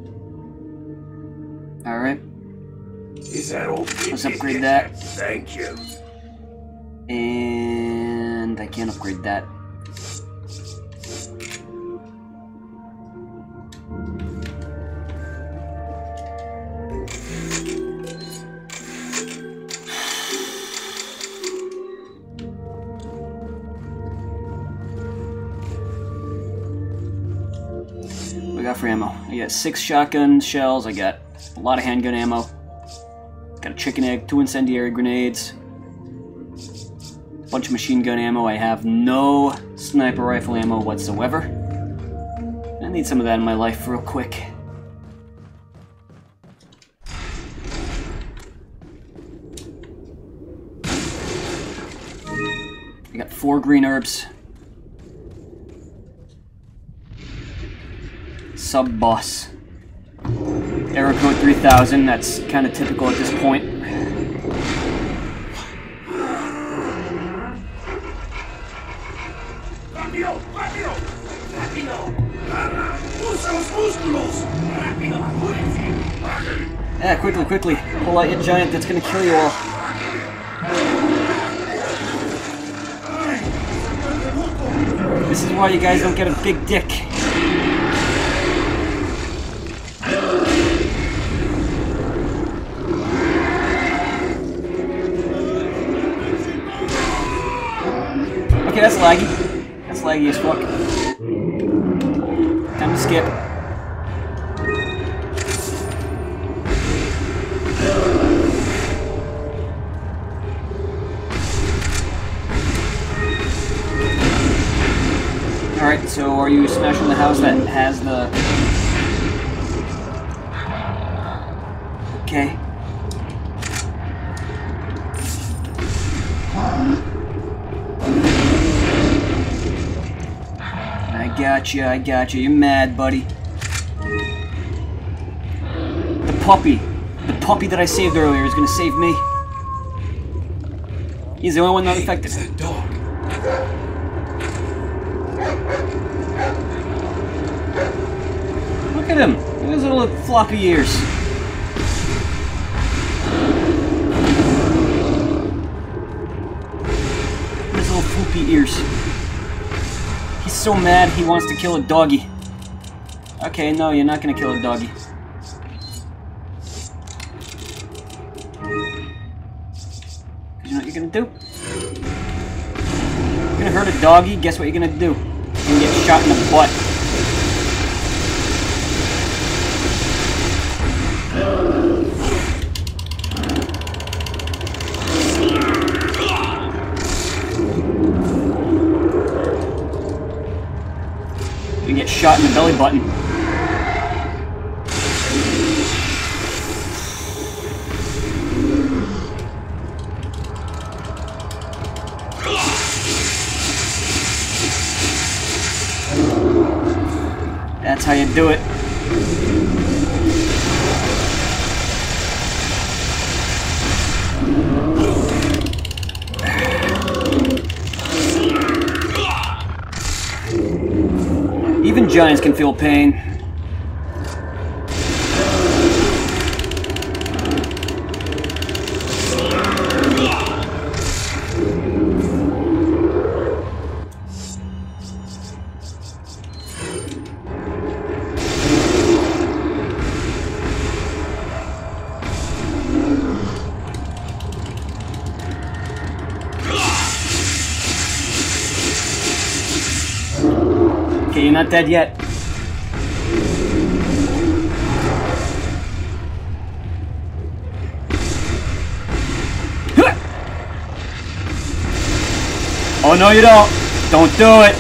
All right. Is that all? Let's upgrade that. Thank you. And I can't upgrade that. What I got for ammo? I got 6 shotgun shells. I got a lot of handgun ammo. Got a chicken egg, 2 incendiary grenades, a bunch of machine gun ammo. I have no sniper rifle ammo whatsoever. I need some of that in my life real quick. I got 4 green herbs. Sub-boss. Error code 3000, that's kind of typical at this point. Rápido, rápido, rápido. Usa los músculos. Rápido, apúrense. Yeah, quickly, quickly. Pull out your giant that's gonna kill you all. This is why you guys don't get a big dick. Okay, that's laggy. That's laggy as fuck. Time to skip. Alright, so are you smashing the house that has the... Okay. I gotcha. You're mad, buddy. The puppy that I saved earlier is gonna save me. He's the only one not affected. It's that dog. Look at him. Look at his little floppy ears. His little floopy ears. He's so mad he wants to kill a doggy. Okay, no, you're not gonna kill a doggy. You know what you're gonna do? You're gonna hurt a doggy, guess what you're gonna do? You're gonna get shot in the butt. You get shot in the belly button. That's how you do it. Even giants can feel pain. Okay, you're not dead yet. Oh no, you don't. Don't do it.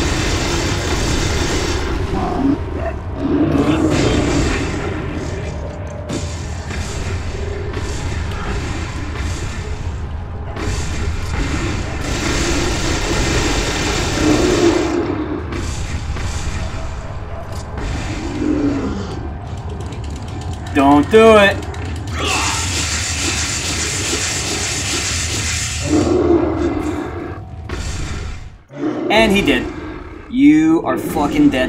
Don't do it. And he did. You are fucking dead.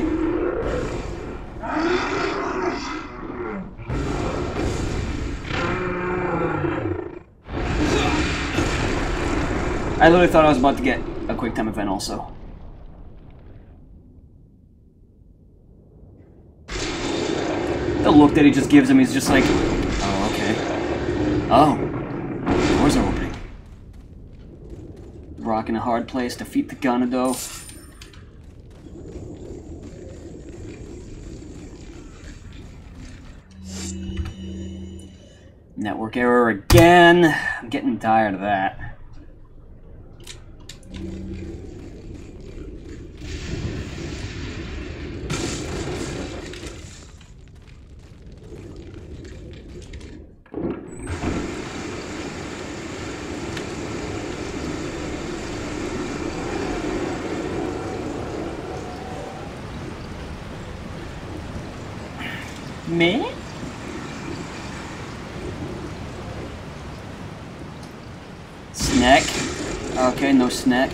I literally thought I was about to get a quick time event also. The look that he just gives him, he's just like, oh, okay. Oh, doors are opening. Rock in a hard place, defeat the Ganado. Network error again. I'm getting tired of that. Me? Snack? Okay, no snack.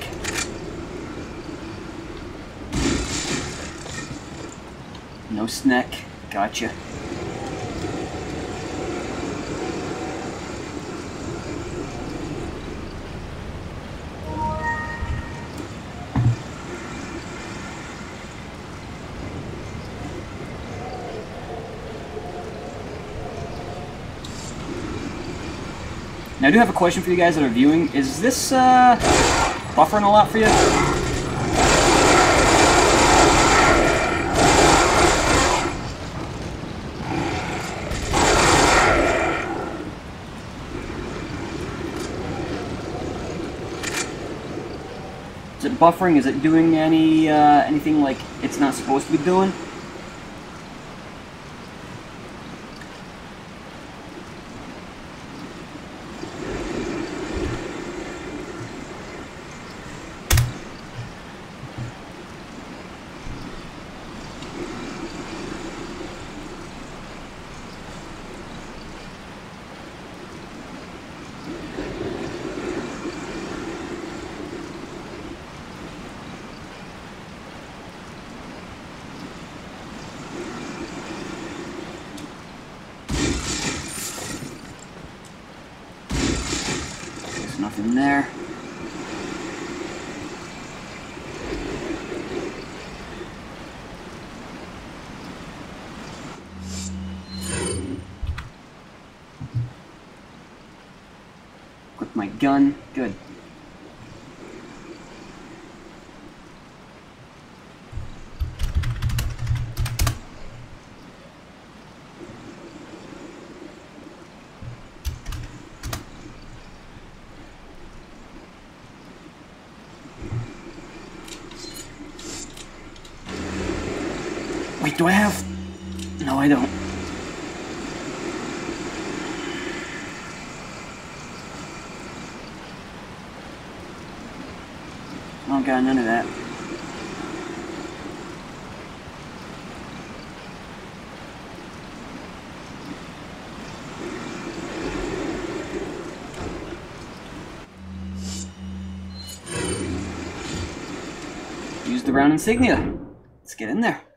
No snack. Gotcha. Now, I do have a question for you guys that are viewing. Is this, buffering a lot for you? it buffering? Is it doing anything like it's not supposed to be doing? Nothing there. Equip my gun. Good. Wait, do I have... No, I don't. Oh god, none of that. Use the round insignia. Let's get in there.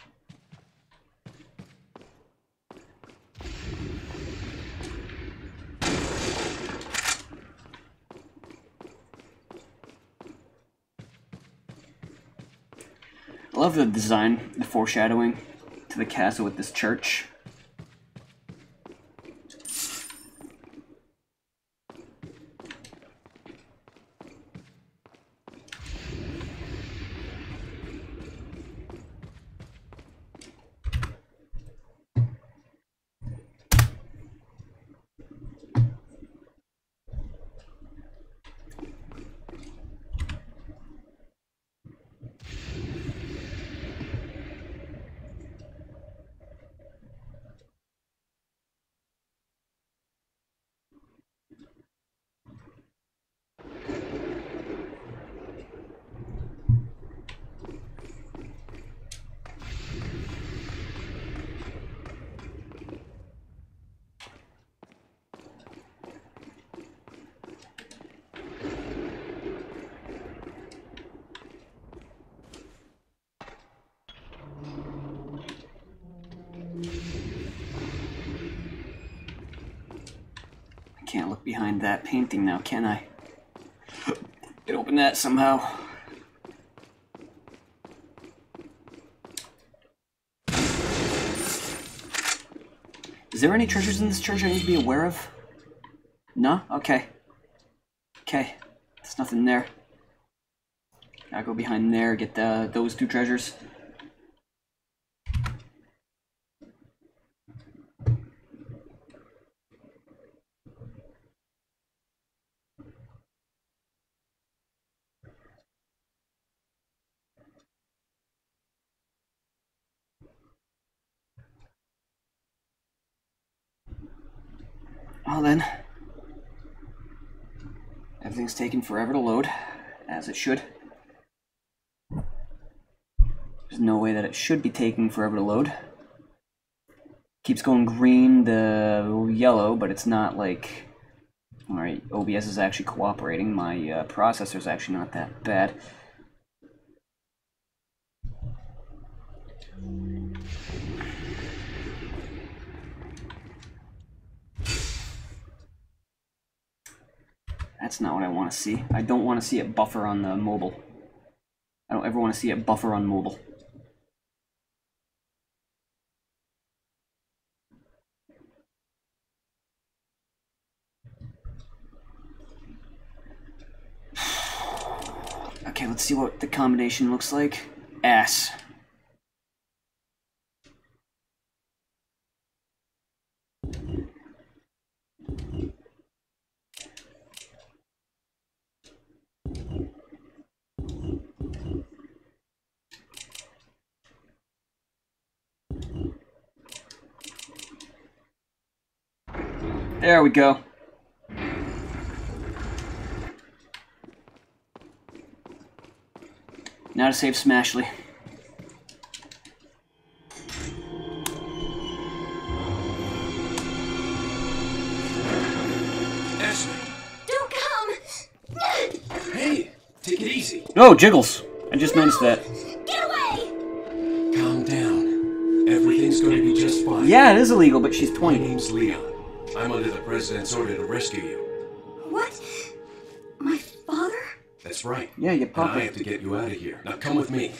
I love the design, the foreshadowing to the castle with this church. Can't look behind that painting now, can I? Can open that somehow. Is there any treasures in this church I need to be aware of? No? Okay. Okay. There's nothing there. Gotta go behind there, get those two treasures. Well then, everything's taking forever to load, as it should. There's no way that it should be taking forever to load. Keeps going green to yellow, but it's not like... Alright, OBS is actually cooperating. My processor's actually not that bad. That's not what I want to see. I don't want to see it buffer on the mobile. I don't ever want to see it buffer on mobile. Okay, let's see what the combination looks like. Ass. There we go. Now to save Smashley. Ashley! Don't come! Hey! Take it easy. Oh, Jiggles. I just noticed that. Get away! Calm down. Everything's going to be just fine. Yeah, it is illegal, but she's My 20. name's Leon. I'm under the president's order to rescue you. What? My father? That's right. Yeah, you And pop I it. have to get you out of here. Now come with me.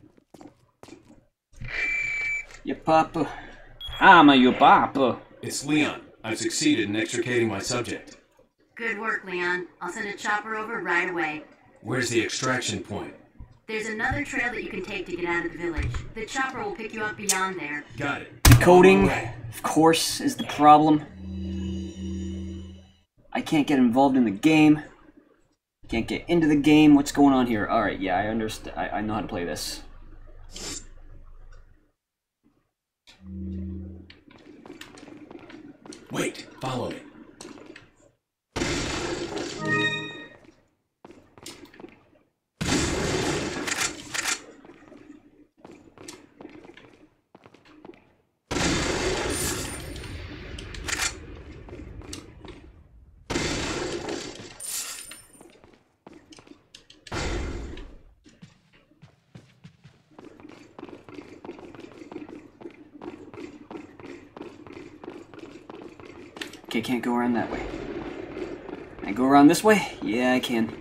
You papa. I'm a you papa. It's Leon. I've succeeded in extricating my subject. Good work, Leon. I'll send a chopper over right away. Where's the extraction point? There's another trail that you can take to get out of the village. The chopper will pick you up beyond there. Got it. Decoding, of course, is the problem. I can't get involved in the game. Can't get into the game. What's going on here? Alright, yeah, I understand. I know how to play this. Wait, follow me. Okay, can't go around that way. Can I go around this way? Yeah, I can.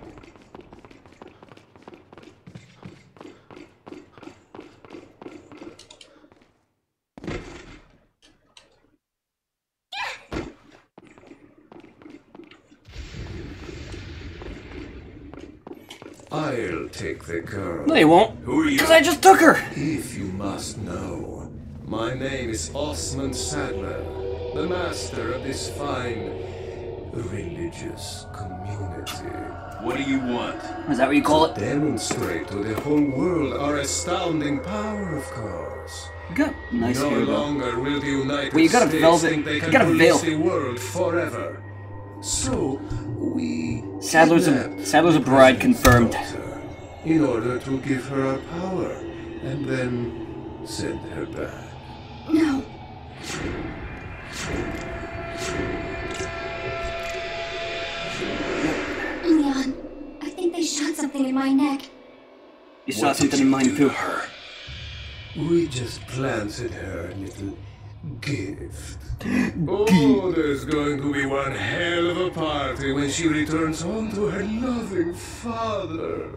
I'll take the girl. No, you won't. Who are you? Because I just took her! If you must know, my name is Osmond Sadler, the master of this fine religious community. What do you want? Is that what you call it? Demonstrate to the whole world our astounding power, of course. You got nice No hair, though. longer will the United Well, you got a States velvet- think they you can got a police veil. the world forever. So we Sadler's a bride confirmed. daughter in order to give her our power and then send her back. No. Leon, I think they shot something in my neck. You saw something in mine, too. We just planted her a little gift. Oh, there's going to be one hell of a party when she returns home to her loving father.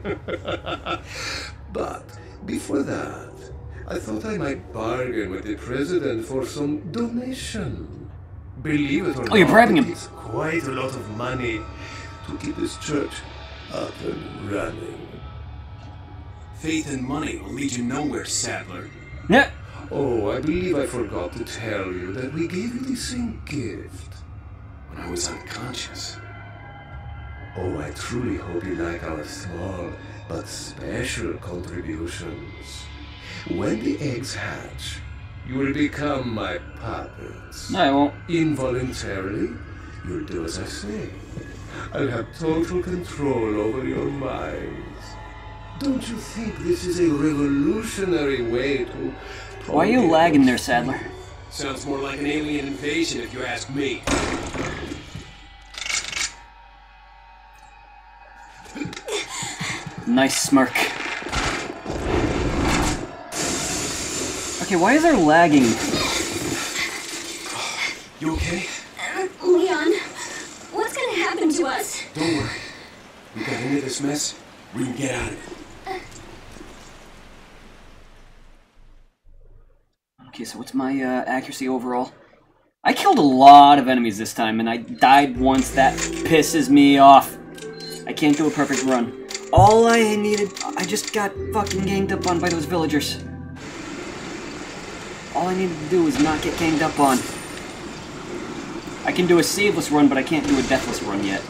But before that, I thought I might bargain with the president for some donation. Believe it or not, Oh, you're bribing him. it's quite a lot of money to keep this church up and running. Faith and money will lead you nowhere, Sadler. Yeah. Oh, I believe I forgot to tell you that we gave you the same gift. When I was unconscious. Oh, I truly hope you like our small but special contributions. When the eggs hatch, you will become my puppets. No, I won't. Involuntarily, you'll do as I say. I'll have total control over your minds. Don't you think this is a revolutionary way to... Why are you lagging there, Sadler? Sounds more like an alien invasion if you ask me. Nice smirk. Okay, why is there lagging? You okay? Leon, what's gonna happen to us? Don't worry. We got into this mess. We can get out of it. Okay, so what's my accuracy overall? I killed a lot of enemies this time, and I died once. That pisses me off. I can't do a perfect run. All I needed... I just got fucking ganged up on by those villagers. All I needed to do was not get ganged up on. I can do a saveless run, but I can't do a deathless run yet.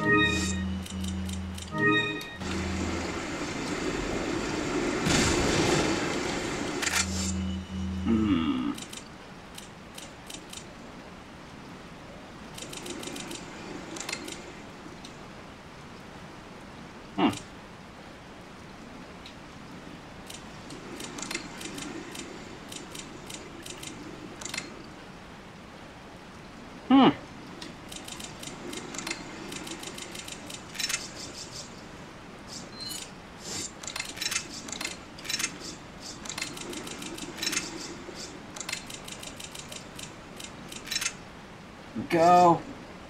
go.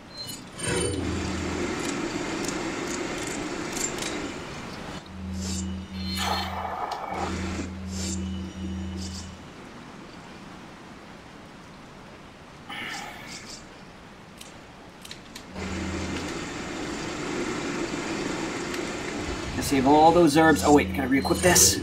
I save all those herbs. Oh wait, gotta re-equip this.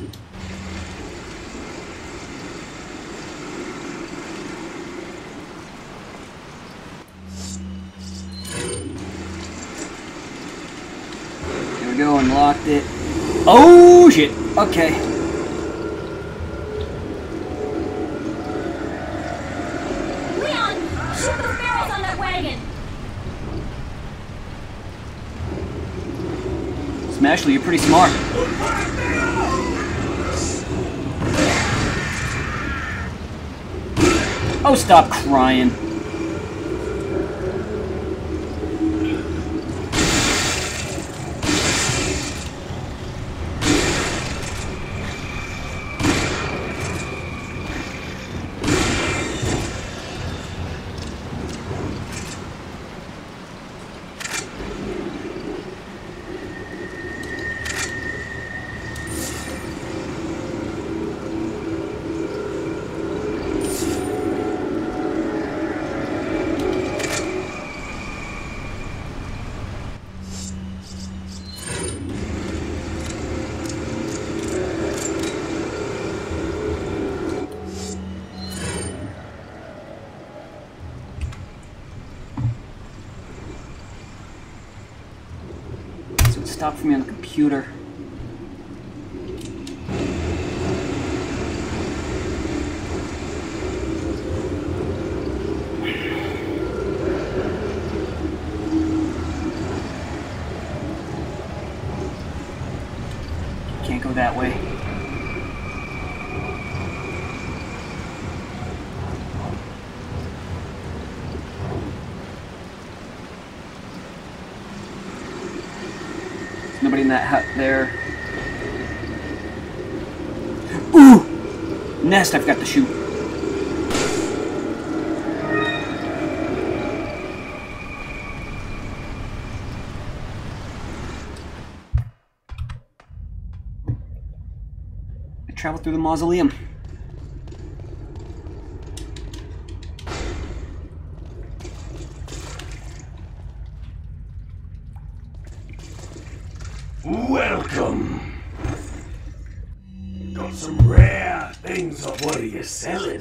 There we go, unlocked it. Oh shit! Okay. Leon! Shoot those barrels on that wagon! Smashley, you're pretty smart. Oh, stop crying. Stop for me on the computer. Can't go that way. Nobody in that hut there. Ooh! Nest I forgot to shoot. I traveled through the mausoleum. Welcome. Got some rare things. Of what are you selling?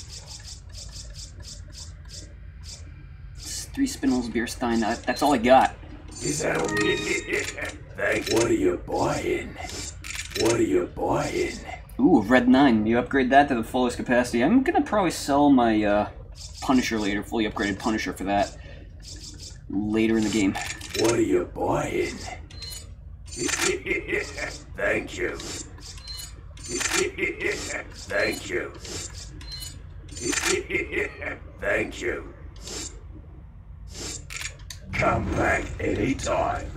It's 3 spindles, beer stein. That's all I got. Is that okay? Thank. What are you buying? What are you buying? Ooh, Red 9. You upgrade that to the fullest capacity. I'm gonna probably sell my Punisher later, fully upgraded Punisher for that later in the game. What are you buying? Thank you. Thank you. Thank you. Come back anytime.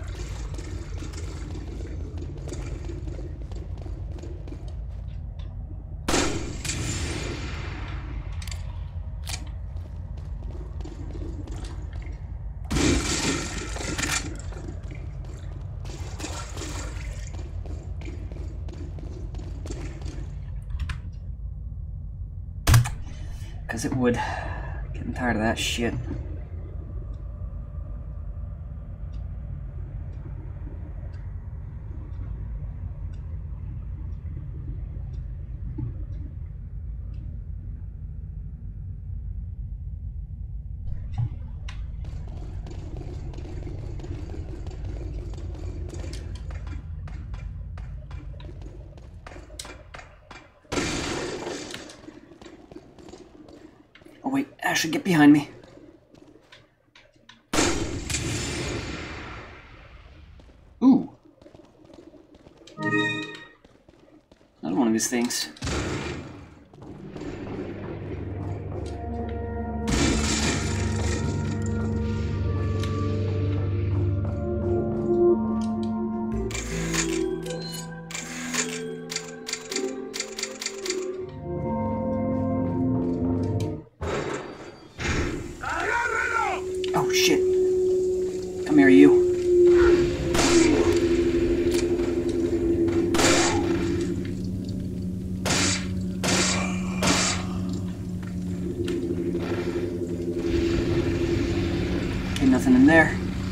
Because it would. Getting tired of that shit. Oh wait, Ashley, get behind me. Ooh. Another one of his things. Nothing in there.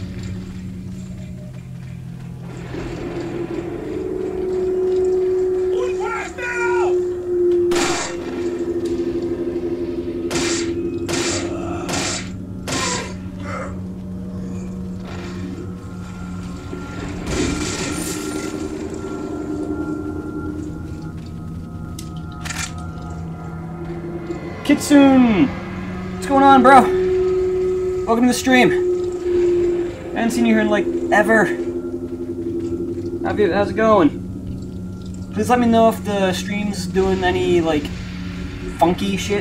Kitsune! What's going on, bro? Welcome to the stream. I haven't seen you here in, like, ever. How's it going? Please let me know if the stream's doing any, like, funky shit.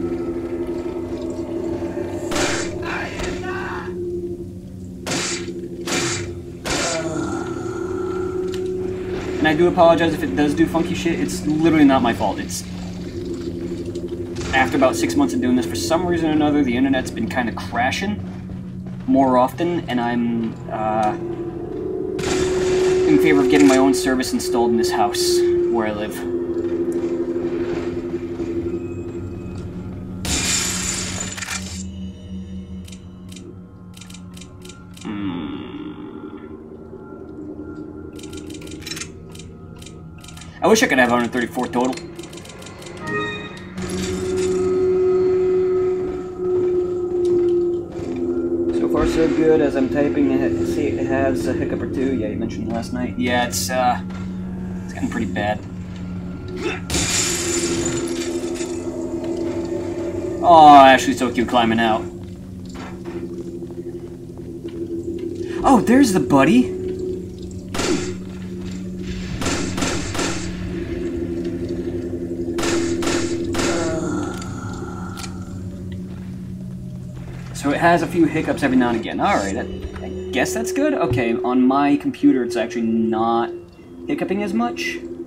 And I do apologize if it does do funky shit. It's literally not my fault. It's after about 6 months of doing this, for some reason or another, the internet's been kind of crashing more often, and I'm in favor of getting my own service installed in this house where I live. I wish I could have 134 total. So good. As I'm typing, see it has a hiccup or two. Yeah, you mentioned last night. Yeah, it's getting pretty bad. Oh, Ashley's so cute climbing out. Oh, there's the buddy. So it has a few hiccups every now and again. Alright, I guess that's good. Okay, on my computer it's actually not hiccuping as much.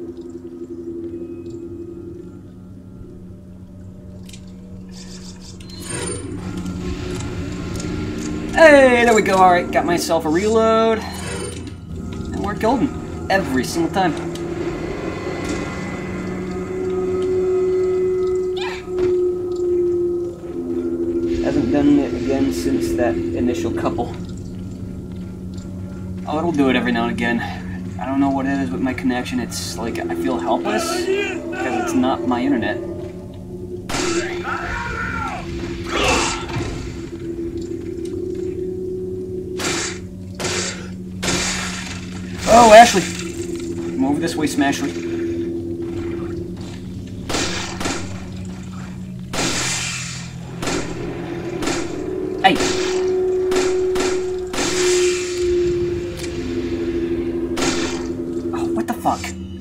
Hey, there we go. Alright, got myself a reload. And we're golden. Every single time. Hasn't done it again since that initial couple. Oh, it'll do it every now and again. I don't know what it is with my connection. It's like I feel helpless because it's not my internet. Oh, Ashley! Come over this way, Smashley. Hey! Oh, what the fuck?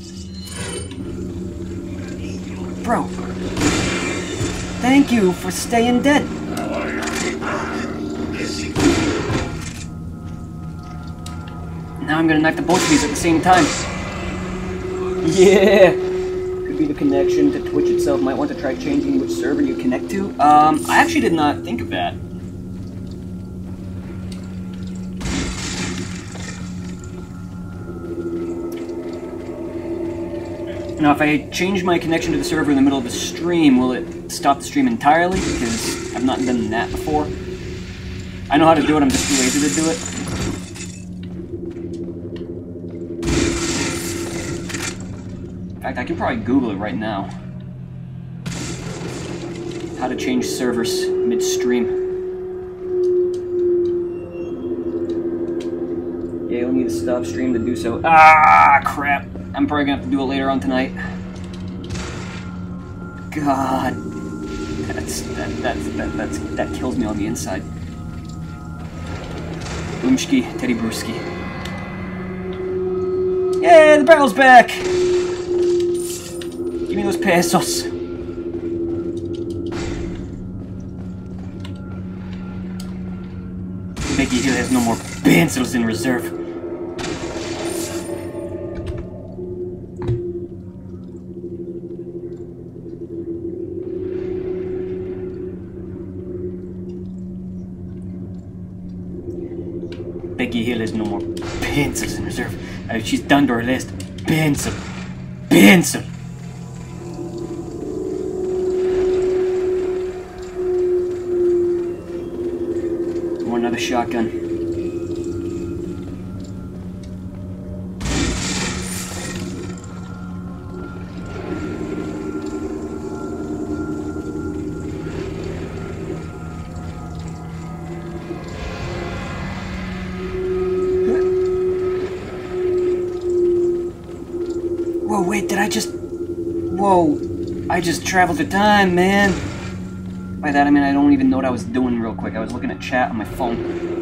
Bro. Thank you for staying dead. Now I'm gonna knife the both of these at the same time. Yeah! Could be the connection to Twitch itself. Might want to try changing which server you connect to. I actually did not think of that. Now, if I change my connection to the server in the middle of the stream, will it stop the stream entirely? Because I've not done that before. I know how to do it, I'm just too lazy to do it. In fact, I can probably Google it right now. How to change servers mid-stream. Yeah, you'll need to stop stream to do so. Ah, crap. I'm probably gonna have to do it later on tonight. God, that kills me on the inside. Boomski, Teddy Brewski. Yay, the barrel's back! Give me those pesos. Becky Hill has no more pencils in reserve. Becky Hill has no more pencils in reserve. She's done to her list. Pencil. Pencil. another shotgun. Whoa, wait, did I just... Whoa, I just traveled through time, man. By that I mean I don't even know what I was doing real quick. I was looking at chat on my phone.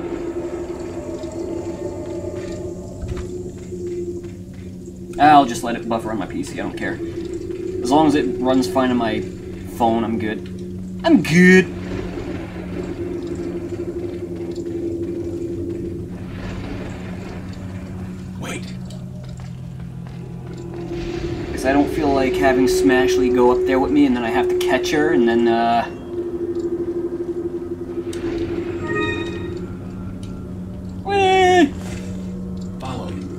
I'll just let it buffer on my PC, I don't care. As long as it runs fine on my phone, I'm good. I'm good! Wait. Because I don't feel like having Smashley go up there with me and then I have to catch her and then, Whee! Follow me.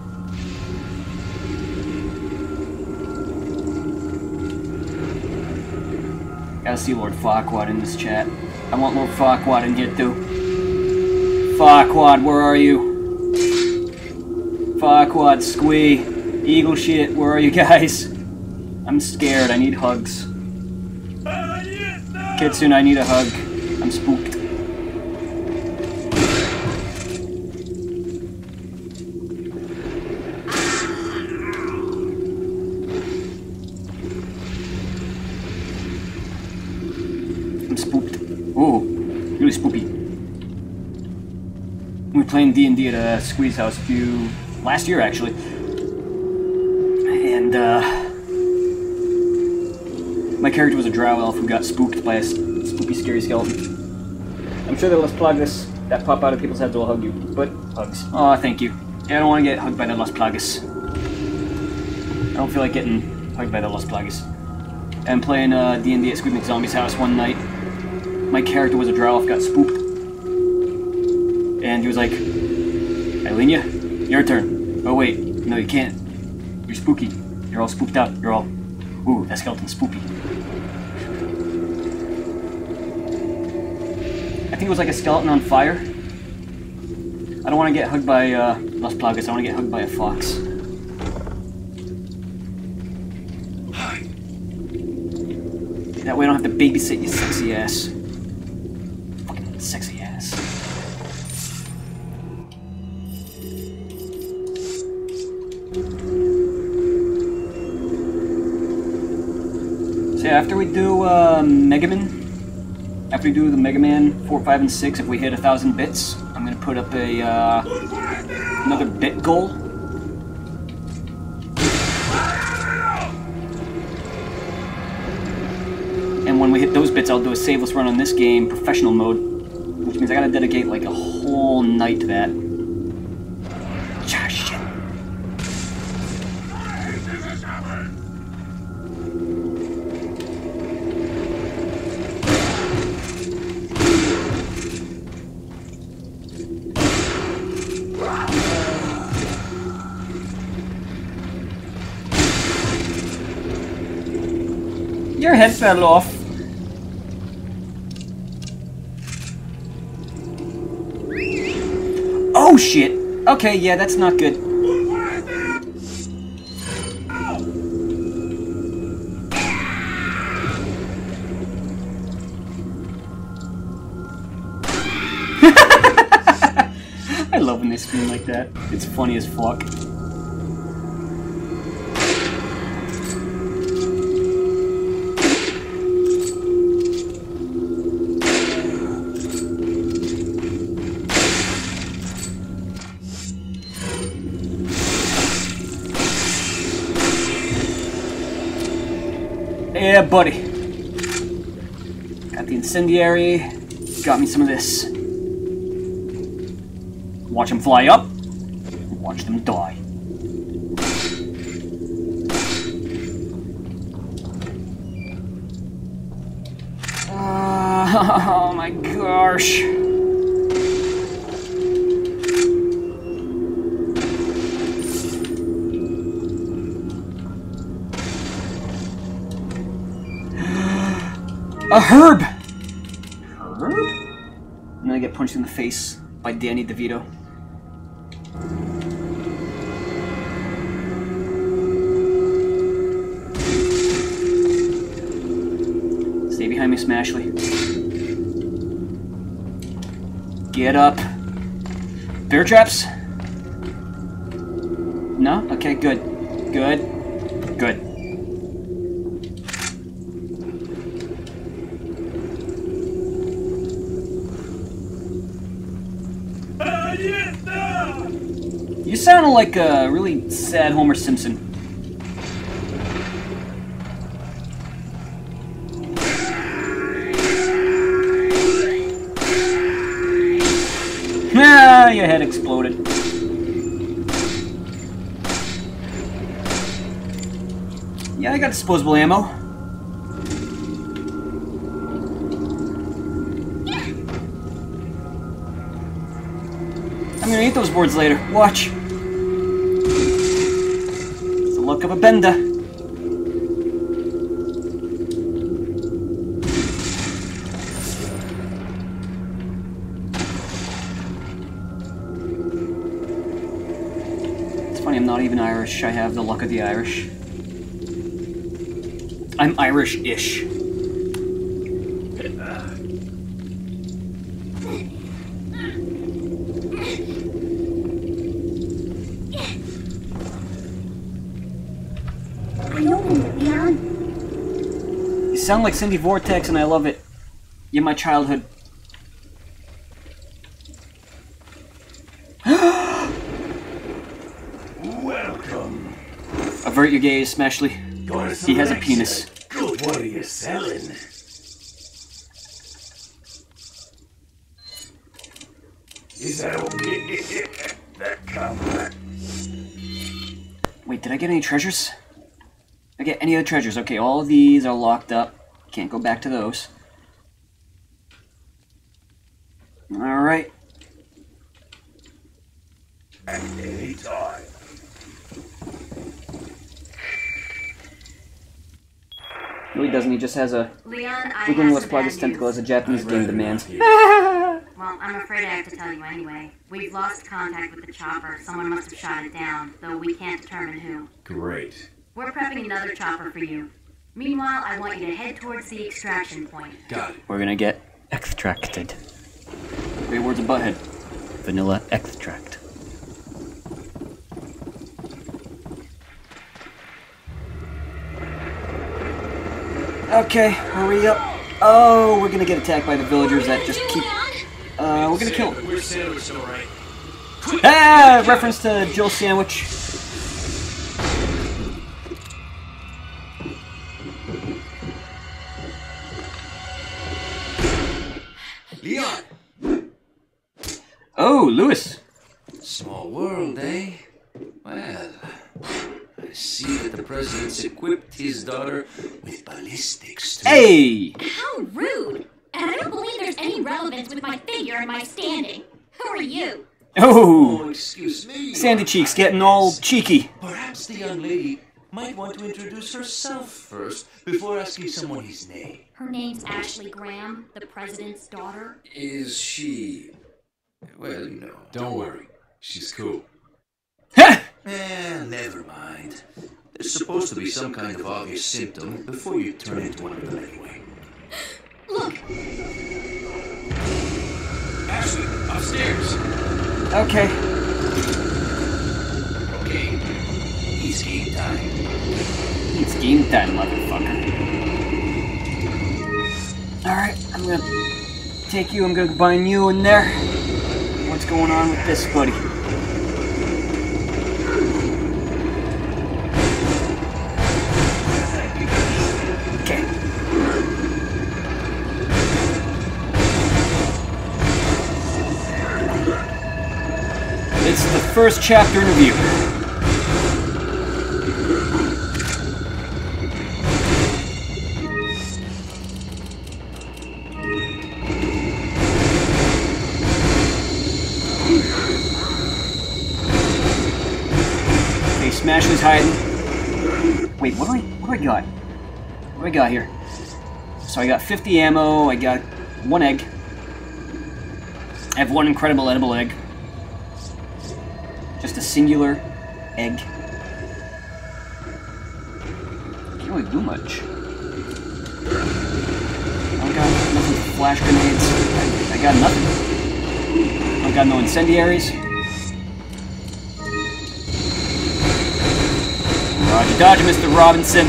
Gotta see Lord Farquaad in this chat. I want Lord Farquaad in here too. Farquaad, where are you? Farquaad, Squee, Eagle shit, where are you guys? I'm scared, I need hugs. Kitsune, I need a hug. I'm spooked. I'm spooked. Oh, really spooky. We were playing D&D at Squee's house last year actually. And my character was a drow elf who got spooked by a spooky, scary skeleton. I'm sure the Las Plagas that pop out of people's heads will hug you, but hugs. Aw, thank you. Yeah, I don't want to get hugged by the Las Plagas. I don't feel like getting hugged by the Las Plagas. I'm playing D&D at Squeak McZombie's house one night. My character was a drow elf, got spooked. And he was like, Eilenia, your turn. Oh wait, no you can't. You're spooky. You're all spooked out. You're all... Ooh, that skeleton's spooky. I think it was like a skeleton on fire. I don't want to get hugged by Las Plagas. I want to get hugged by a fox. That way I don't have to babysit you sexy ass. Fucking sexy ass. So yeah, after we do Mega Man, after we do the Mega Man 4, 5, and 6, if we hit 1,000 bits, I'm gonna put up a another bit goal. And when we hit those bits, I'll do a saveless run on this game, professional mode, which means I gotta dedicate like a whole night to that. Ah, shit. Your head fell off. Oh shit! Okay, yeah, that's not good. I love when they scream like that. It's funny as fuck. Yeah, buddy. Got the incendiary. Got me some of this. Watch them fly up. Watch them die. Oh my gosh. A herb! Herb? I'm gonna get punched in the face by Danny DeVito. Stay behind me, Smashley. Get up. Bear traps? No? Okay, good. Good. Good. You sound like a really sad Homer Simpson. Ah, your head exploded. Yeah, I got disposable ammo. I'm gonna eat those boards later. Watch. It's the look of a bender. It's funny, I'm not even Irish. I have the luck of the Irish. I'm Irish-ish. You sound like Cindy Vortex and I love it. You're my childhood. Welcome. Avert your gaze, Smashley. He has a penis. Good, what are you selling? Is that okay? That camera. Wait, did I get any treasures? I get any other treasures? Okay, all of these are locked up. Can't go back to those. Alright. At any time. No, he doesn't. He just has a... Leon, I We're going to have let's some plug bad his tentacle as news. a Japanese game demands. Well, I'm afraid I have to tell you anyway. We've lost contact with the chopper. Someone must have shot it down, though we can't determine who. Great. We're prepping another chopper for you. Meanwhile, I want you to head towards the extraction point. Got it. We're gonna get extracted. Great words of Butthead. Vanilla extract. Okay, hurry up. Oh, we're gonna get attacked by the villagers that just keep... we're gonna kill them. We're sailors, alright. Ah! Reference to Joe Sandwich. Leon! Oh, Lewis. Small world, eh? Well, I see that the president's equipped his daughter with ballistics too. Hey! How rude! And I don't believe there's any relevance with my figure and my standing. Who are you? Oh! Oh, excuse me. Sandy Cheeks getting all cheeky. Perhaps the young lady might want to introduce herself first before asking someone his name. Her name's Ashley Graham, the president's daughter. Is she... Well, you know. Don't worry. She's cool. Ha! Never mind. There's supposed to be some kind of obvious symptom before you turn into one of them anyway. Look, Ashley, upstairs. Okay. Okay. It's game time. It's game time, motherfucker. Alright, I'm gonna take you, I'm gonna combine you in there. What's going on with this, buddy? Okay. It's the first chapter in review. Okay, Smashley's hiding. Wait, what do I got? What do I got here? So I got 50 ammo, I got 1 egg. I have one incredible edible egg. Just a singular egg. Can't really do much. I got nothing for flash grenades. I got nothing. I got no incendiaries. Roger, dodger, Mr. Robinson.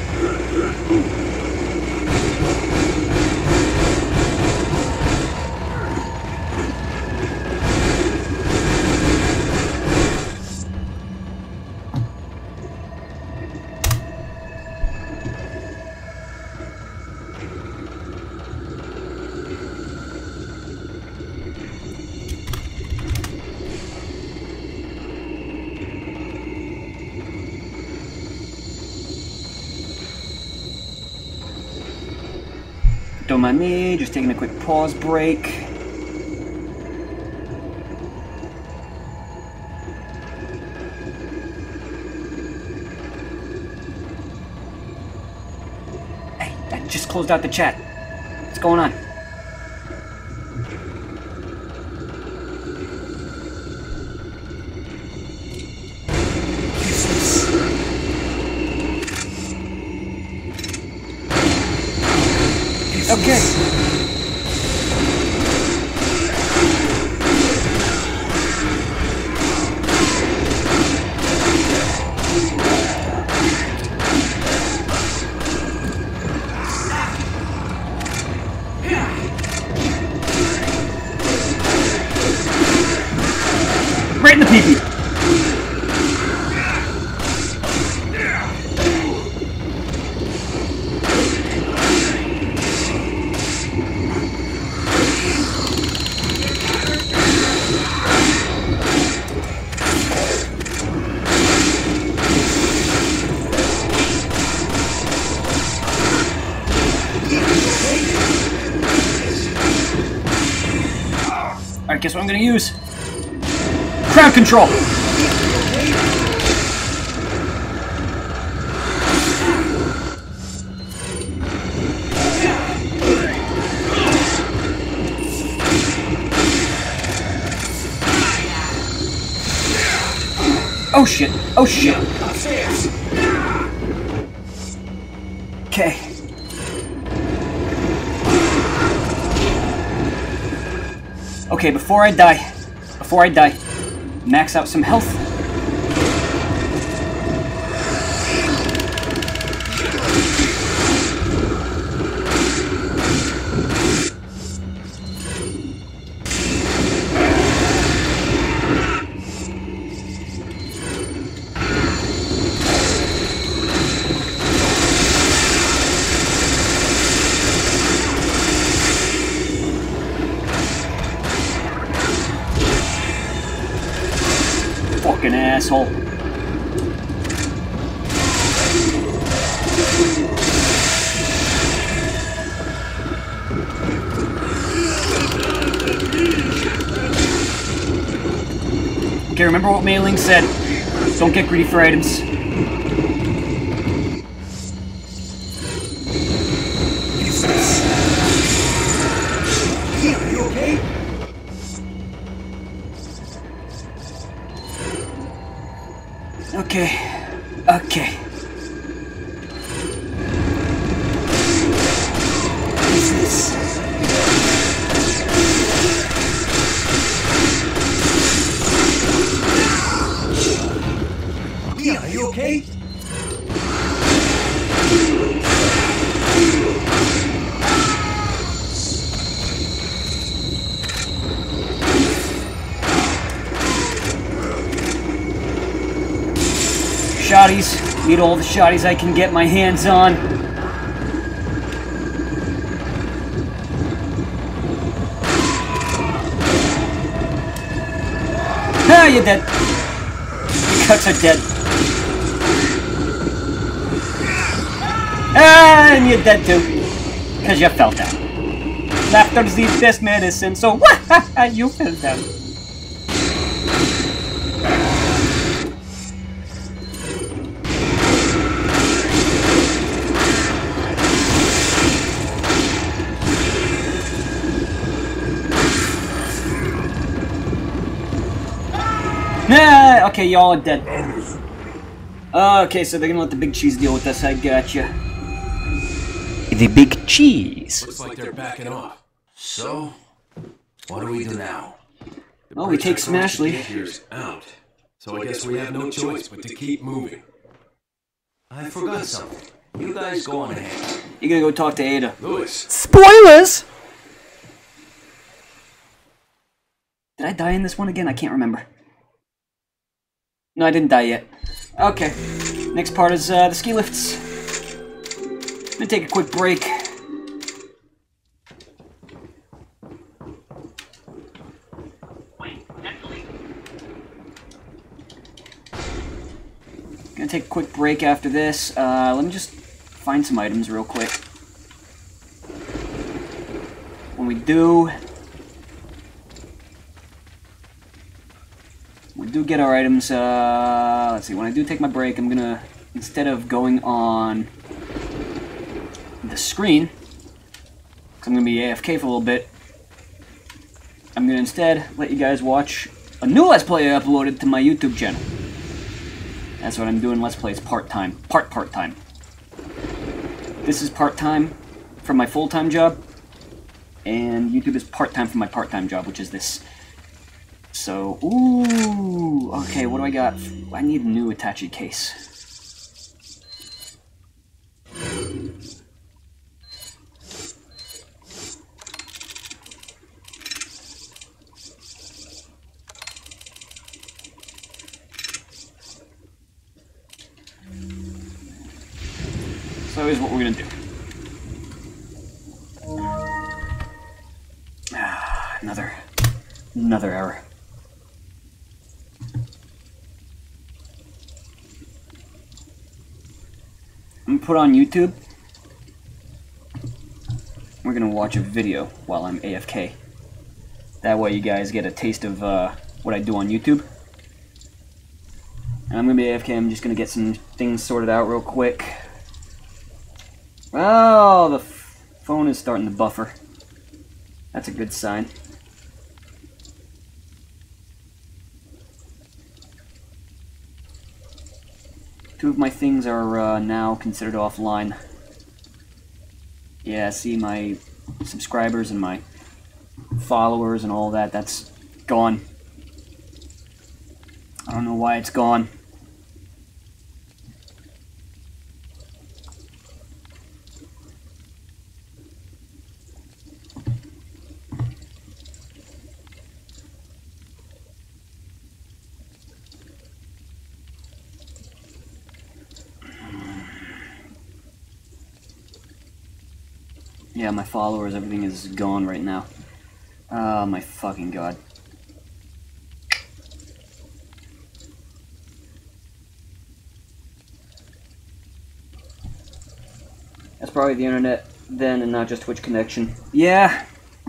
Don't mind me, just taking a quick pause break. Hey, I just closed out the chat. What's going on? Okay. Right in the pee-pee. Alright, guess what I'm gonna use? Crowd control! Oh shit! Oh shit! Okay. Okay, before I die, max out some health. Fucking asshole. Okay, remember what Mei Ling said. Don't get greedy for items. Are you okay? Okay. Okay. What is this? Yeah, are you okay? Shotties. Need all the shotties I can get my hands on. Ah, you're dead. Your cuts are dead. Ah, and you're dead too. Because you fell down. Laughter's the best medicine, so you fell down. Okay, y'all are dead. Okay, so they're gonna let the big cheese deal with this. I gotcha. The big cheese. Looks like they're backing off. So, what do we do now? Well, we take Smashley. Here's out. So I guess we have no choice but to keep moving. I forgot something. You guys go on ahead. You're gonna go talk to Ada. Louis. Spoilers! Did I die in this one again? I can't remember. No, I didn't die yet. Okay. Next part is the ski lifts. I'm gonna take a quick break. Gonna take a quick break after this. Let me just find some items real quick. When we do get our items, let's see, when I do take my break, I'm gonna, instead of going on the screen, because I'm gonna be AFK for a little bit, I'm gonna instead let you guys watch a new Let's Play I uploaded to my YouTube channel. That's what I'm doing, Let's Plays part-time. Part-time. This is part-time from my full-time job, and YouTube is part-time from my part-time job, which is this. So, ooh, okay, what do I got? I need a new Itachi case. So here's what we're gonna do. Another error. I'm gonna put on YouTube. We're gonna watch a video while I'm AFK. That way you guys get a taste of what I do on YouTube. And I'm gonna be AFK, I'm just gonna get some things sorted out real quick. Oh, the phone is starting to buffer. That's a good sign. Two of my things are now considered offline. Yeah, see, my subscribers and my followers and all that, that's gone. I don't know why it's gone. Yeah, my followers, everything is gone right now. Oh my fucking god. That's probably the internet then and not just Twitch connection. Yeah!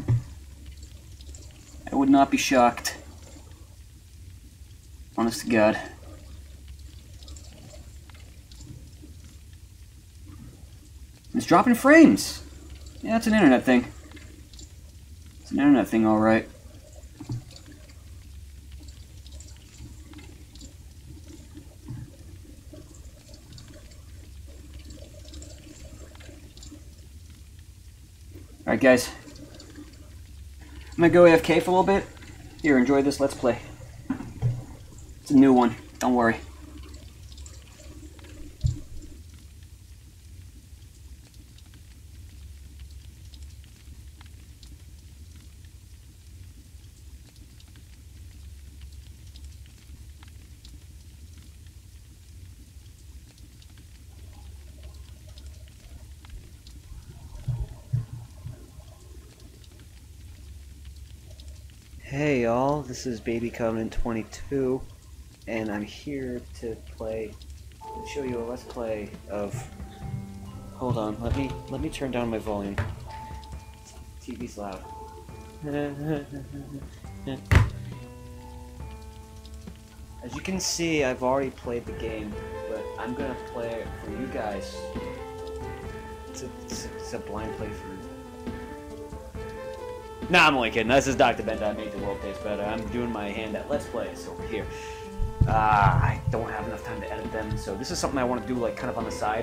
I would not be shocked. Honest to God. It's dropping frames! Yeah, it's an internet thing. It's an internet thing, alright. Alright, guys. I'm gonna go AFK for a little bit. Here, enjoy this Let's Play. It's a new one, don't worry. Hey y'all, this is Baby Covenant 22, and I'm here to show you a Let's Play of. Hold on, let me turn down my volume. TV's loud. As you can see, I've already played the game, but I'm gonna play it for you guys. It's a blind playthrough. Nah, I'm only kidding. This is Dr. Ben. I make the world taste better. I'm doing my hand at Let's Play, so here. I don't have enough time to edit them, so this is something I want to do like kind of on the side.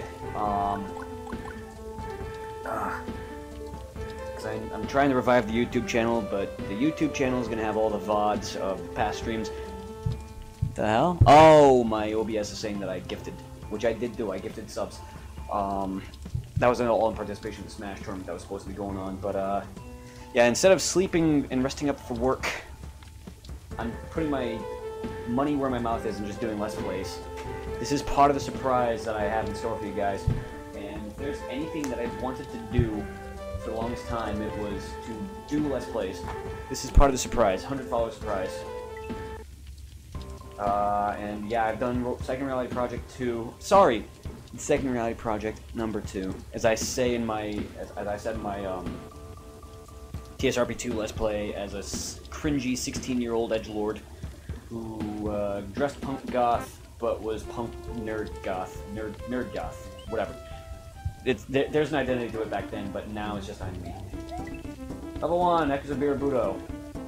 Because I'm trying to revive the YouTube channel, but the YouTube channel is going to have all the VODs of past streams. The hell? Oh, my OBS is saying that I gifted, which I did do. I gifted subs. That was an all-in participation in the Smash tournament that was supposed to be going on, but yeah, instead of sleeping and resting up for work, I'm putting my money where my mouth is and just doing Let's Plays. This is part of the surprise that I have in store for you guys, and if there's anything that I've wanted to do for the longest time, it was to do Let's Plays. This is part of the surprise, 100 follower surprise. And yeah, I've done Second Reality Project 2. Sorry, Second Reality Project number 2. As I say in my, as I said in my TSRP2 Let's Play, as a cringy 16-year-old edgelord who dressed punk goth but was punk nerd goth, nerd goth, whatever. There's an identity to it back then, but now it's just I'm me. Level 1, Echoes of Birabudo.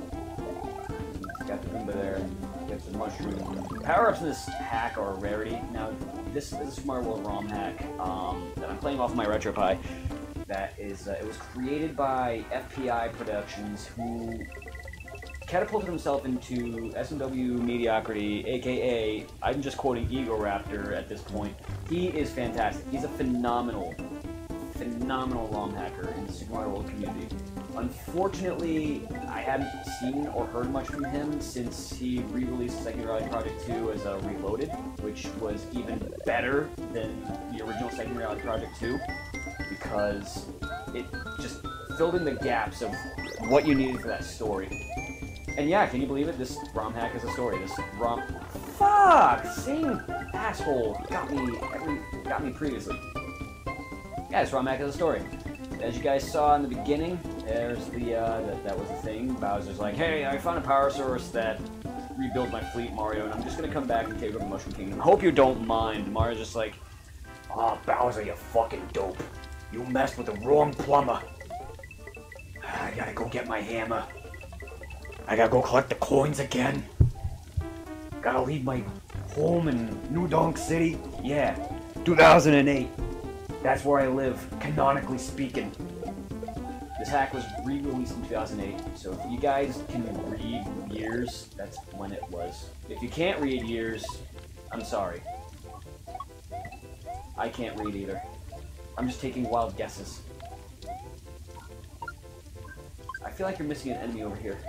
Got the Goomba there. Get some mushroom. Power-ups in this hack are a rarity. Now, this is a Smart World ROM hack that I'm playing off my RetroPie. That is, it was created by FPI Productions, who catapulted himself into SMW mediocrity, aka, I'm just quoting Egoraptor at this point. He is fantastic. He's a phenomenal ROM hacker in the Super Mario World community. Unfortunately, I hadn't seen or heard much from him since he re-released Second Reality Project 2 as a Reloaded, which was even better than the original Second Reality Project 2, because it just filled in the gaps of what you needed for that story. And yeah, can you believe it? This ROM hack is a story. This ROM... Fuck! Same asshole got me previously. Yeah, this ROM hack is a story. As you guys saw in the beginning, there's the, that was the thing. Bowser's like, hey, I found a power source that rebuilds my fleet, Mario, and I'm just gonna come back and take over Mushroom Kingdom. Hope you don't mind. Mario's just like, Oh, Bowser, you fucking dope. You messed with the wrong plumber. I gotta go get my hammer. I gotta go collect the coins again. Gotta leave my home in New Donk City. Yeah, 2008. That's where I live, canonically speaking. this hack was re-released in 2008, so if you guys can read years, that's when it was. If you can't read years, I'm sorry. I can't read either. I'm just taking wild guesses. I feel like you're missing an enemy over here.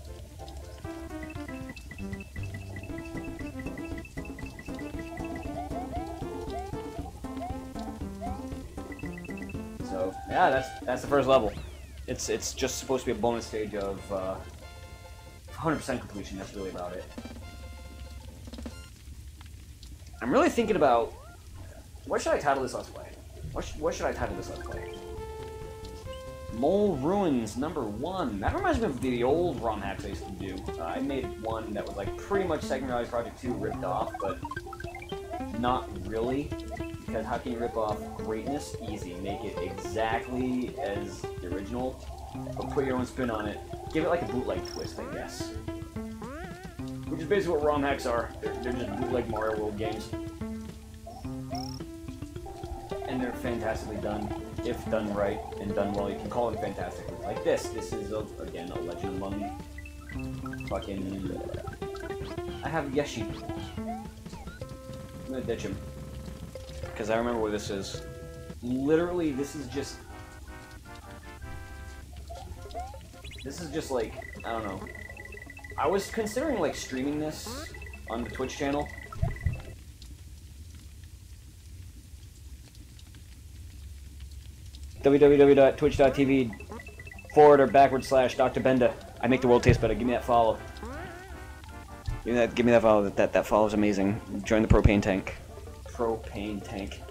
So, yeah, that's the first level. It's just supposed to be a bonus stage of 100% completion. That's really about it. I'm really thinking about what should I title this Let's Play? What should I title this Let's Play? Mole Ruins #1. That reminds me of the old ROM hacks I used to do. I made one that was like pretty much Second Reality Project 2 ripped off, but not really. Because how can you rip off greatness? Easy. Make it exactly as the original, but put your own spin on it. Give it like a bootleg twist, I guess. Which is basically what ROM hacks are. They're just bootleg Mario World games. And they're fantastically done. If done right and done well, you can call them fantastically. Like this. This is, again, a Legend Among... Fucking... I have Yeshi. I'm gonna ditch him. Because I remember what this is. Literally, this is just like, I don't know. I was considering like streaming this on the Twitch channel. www.twitch.tv/Dr. Benda. I make the world taste better. Give me that follow. Give me that follow. That follow is amazing. Join the propane tank. Propane tank.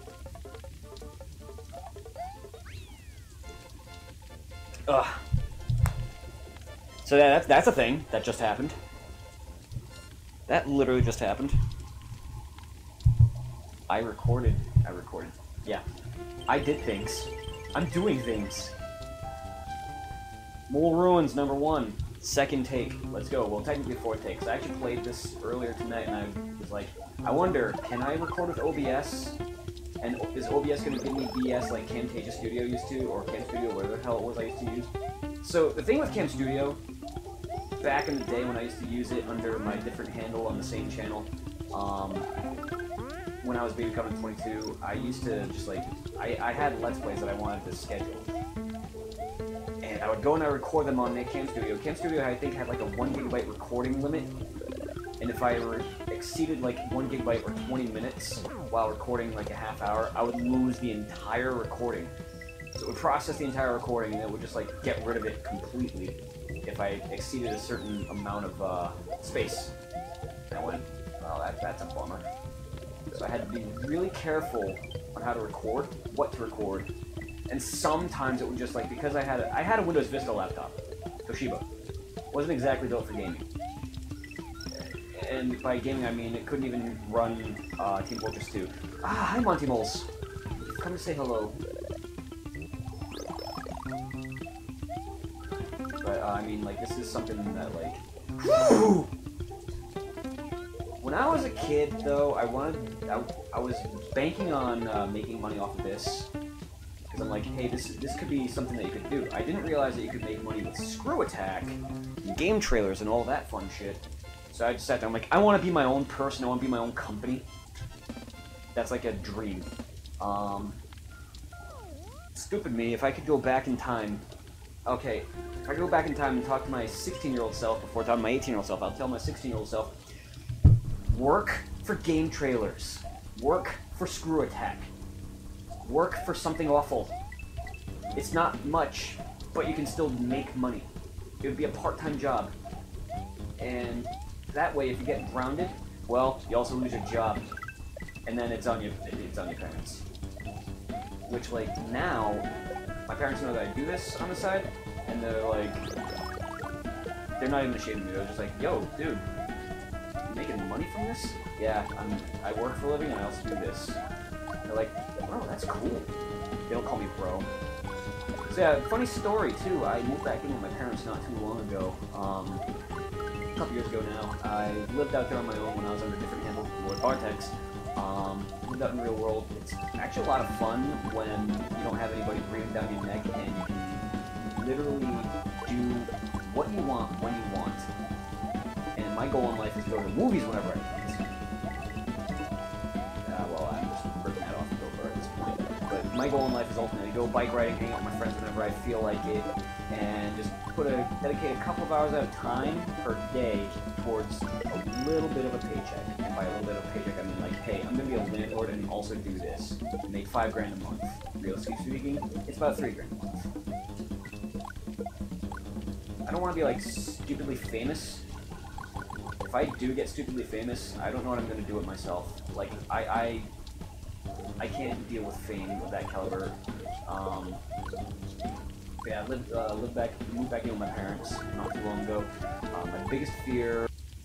Ugh. So that's a thing that just happened. That literally just happened. I recorded. Yeah. I did things. I'm doing things. Mole Ruins #1. Second take. Let's go. Well, technically fourth take, because I actually played this earlier tonight, and I was like, I wonder, can I record with OBS? And is OBS going to give me BS like Camtasia Studio used to, or Cam Studio, whatever the hell it was I used to use? So, the thing with Cam Studio, back in the day when I used to use it under my different handle on the same channel, when I was becoming 22, I used to just like, I had Let's Plays that I wanted to schedule. And I would go and I would record them on Cam Studio. Cam Studio, I think, had like a 1 gigabyte recording limit. And if I exceeded like 1 gigabyte or 20 minutes while recording like a half hour, I would lose the entire recording. So it would process the entire recording and it would just like get rid of it completely if I exceeded a certain amount of space. And I went, oh, that's a bummer. So I had to be really careful on how to record, what to record, and sometimes it would just like, because I had a Windows Vista laptop, Toshiba, wasn't exactly built for gaming. And by gaming I mean it couldn't even run Team Fortress 2. Ah, hi Monty Moles. Come to say hello. But I mean, like, this is something that like, whew! When I was a kid, though, I was banking on making money off of this, because I'm like, hey, this could be something that you could do. I didn't realize that you could make money with Screw Attack, game trailers, and all that fun shit. So I just sat there, I'm like, I want to be my own person, I want to be my own company. That's like a dream. Stupid me, if I could go back in time, okay, if I could go back in time and talk to my 16-year-old self before talking to my 18-year-old self, I'll tell my 16-year-old self, work for game trailers. Work for Screw Attack. Work for something awful. It's not much, but you can still make money. It would be a part-time job. And that way, if you get grounded, well, you also lose your job. And then it's on your parents. Which, like, now, my parents know that I do this on the side, and they're like, they're not even ashamed of me. They're just like, yo, dude, making money from this? Yeah, I work for a living and I also do this. They're like, bro, that's cool. They don't call me bro. So yeah, funny story too. I moved back in with my parents not too long ago. A couple years ago now. I lived out there on my own when I was under a different handle, Lord Bartex. Lived out in the real world. It's actually a lot of fun when you don't have anybody breathing down your neck and you can literally do what you want when you want. And my goal in life is to go to the movies whenever I can. Well, I'm just ripping that off the GoPro at this point. But my goal in life is ultimately to go bike riding, hang out with my friends whenever I feel like it, and just dedicate a couple of hours at a time per day towards a little bit of a paycheck. And by a little bit of a paycheck, I mean like, hey, I'm gonna be a landlord and also do this. Make $5 grand a month. Realistically speaking, it's about $3 grand a month. I don't want to be like stupidly famous. If I do get stupidly famous, I don't know what I'm going to do with myself. Like, I can't deal with fame of that caliber. Yeah, I moved back in with my parents not too long ago. My biggest fear...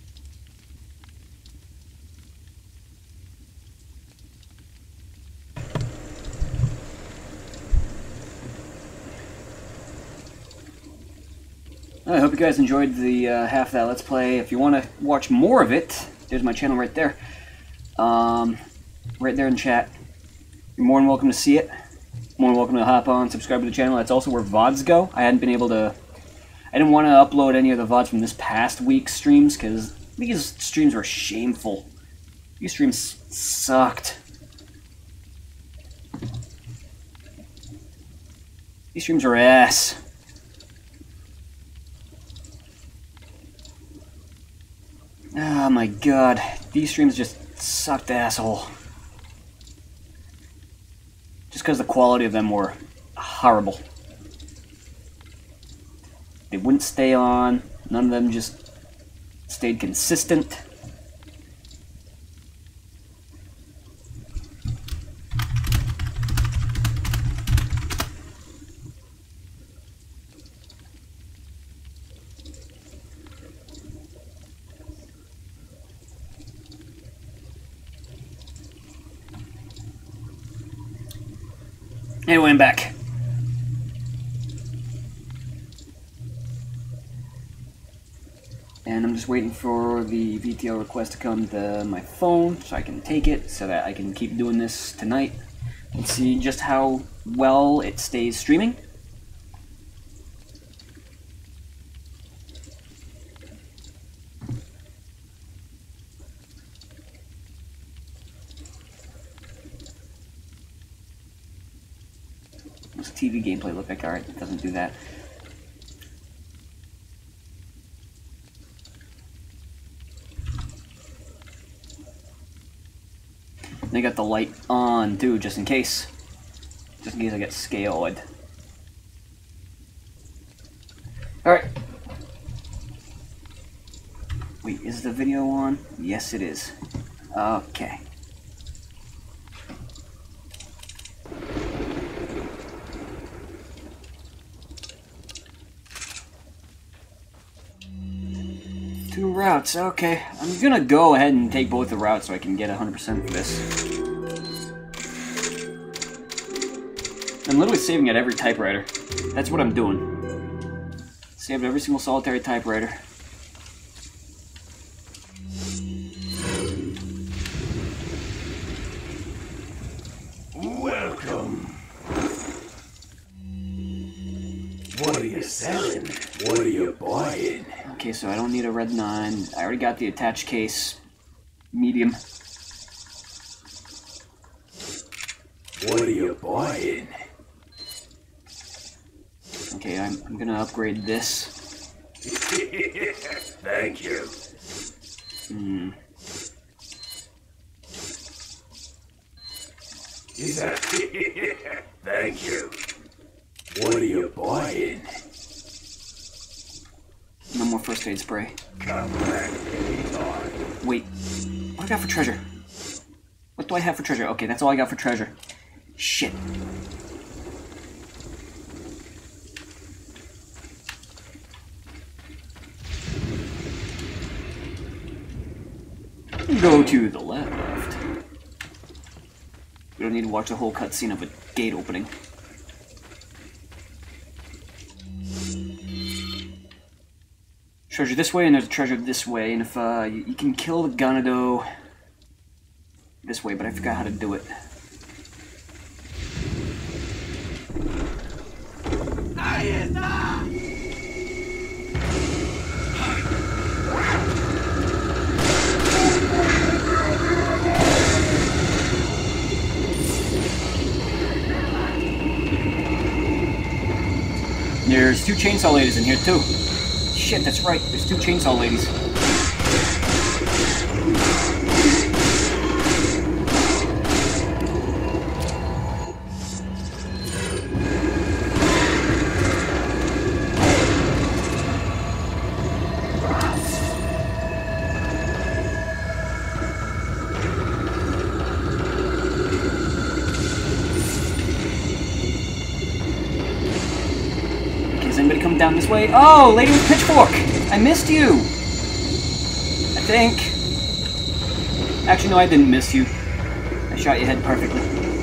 I hope you guys enjoyed the half of that Let's Play. If you want to watch more of it, there's my channel right there. Right there in chat. You're more than welcome to see it. More than welcome to hop on, subscribe to the channel. That's also where VODs go. I hadn't been able to... I didn't want to upload any of the VODs from this past week's streams, because these streams were shameful. These streams sucked. These streams are ass. Oh my god, these streams just sucked asshole. Just because the quality of them were horrible. They wouldn't stay on, none of them just stayed consistent. Anyway, I'm back. And I'm just waiting for the VTO request to come to my phone so I can take it so that I can keep doing this tonight and see just how well it stays streaming. Does TV gameplay look like? Alright, it doesn't do that. They got the light on too, just in case. Just in case I get scaled. Alright. Wait, is the video on? Yes, it is. Okay. Two routes, okay. I'm gonna go ahead and take both the routes so I can get 100% for this. I'm literally saving at every typewriter. That's what I'm doing. Saved every single solitary typewriter. Welcome. What are you selling? What are you buying? Okay, so I don't need a red 9. I already got the attached case. Medium. What are you buying? Okay, I'm gonna upgrade this. Thank you. Is that... Thank you. What are you buying? No more first aid spray. Come back anytime. Wait, what do I got for treasure? What do I have for treasure? Okay, that's all I got for treasure. Shit. Go to the left. We don't need to watch the whole cutscene of a gate opening. Treasure this way, and there's a treasure this way, and if you can kill the Ganado this way, but I forgot how to do it. There's 2 chainsaw ladies in here too. Shit, that's right. There's 2 chainsaw ladies. Down this way. Oh, lady with pitchfork! I missed you! I think. Actually, no, I didn't miss you. I shot your head perfectly.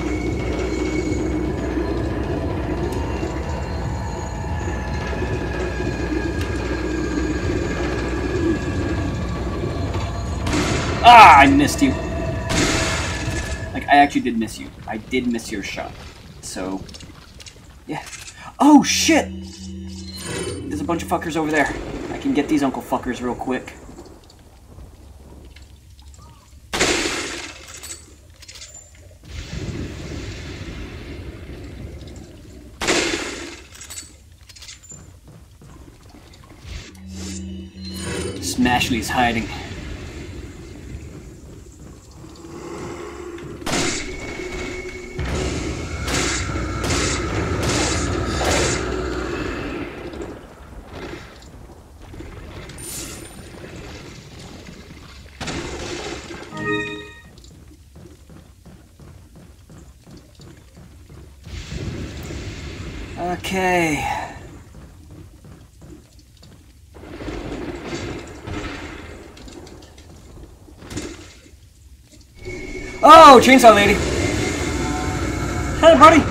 Ah, I missed you. Like, I actually did miss you. I did miss your shot. So, yeah. Oh, shit! There's a bunch of fuckers over there. I can get these uncle fuckers real quick. Smashley's hiding. Okay. Oh, chainsaw lady. Hey, buddy.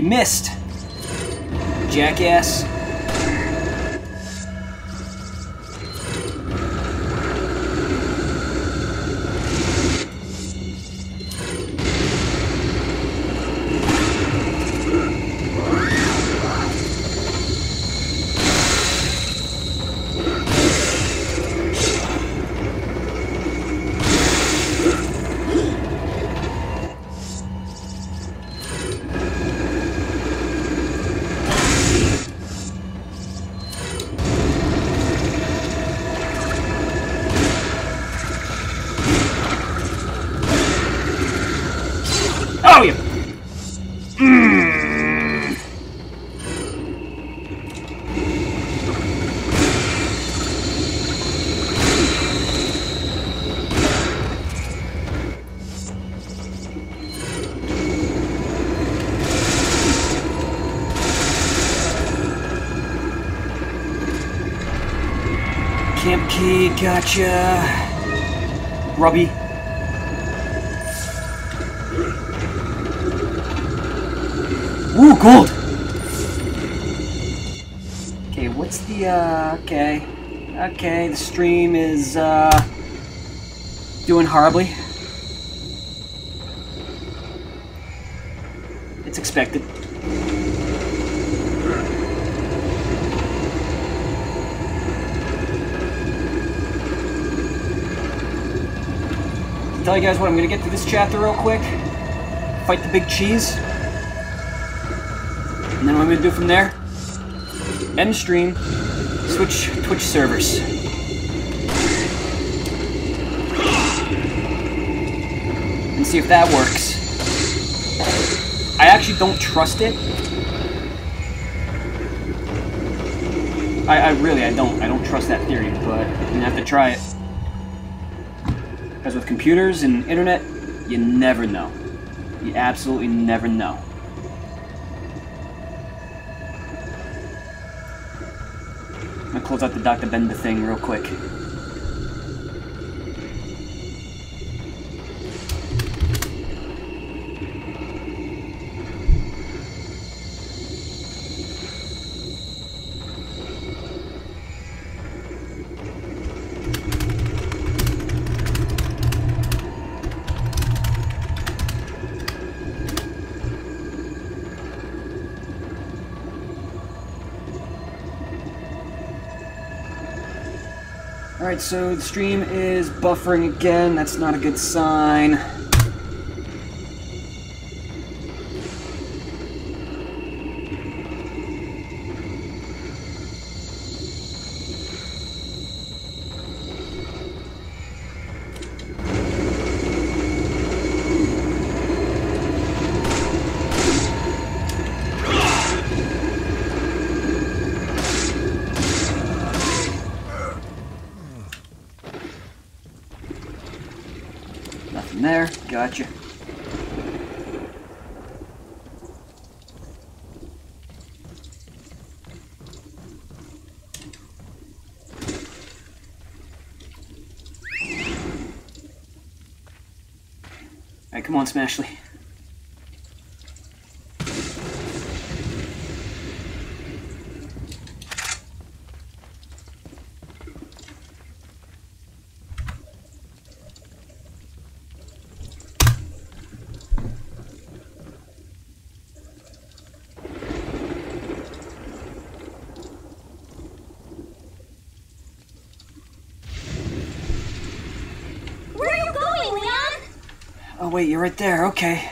missed! Jackass. Oh, you... Camp key, gotcha. Rubby. Ooh, gold! Okay, what's the, okay. Okay, the stream is, doing horribly. It's expected. I'll tell you guys what, I'm gonna get through this chapter real quick. Fight the big cheese. And then what I'm going to do from there, end stream, switch Twitch servers. And see if that works. I actually don't trust it. I really don't trust that theory, but I'm going to have to try it. Because with computers and internet, you never know. You absolutely never know. I'm gonna close out the Dr. Bender thing real quick. Alright, so the stream is buffering again. That's not a good sign. Nothing there. Gotcha. Alright, come on, Smashley. Where are you going, Leon? Oh wait, you're right there, okay.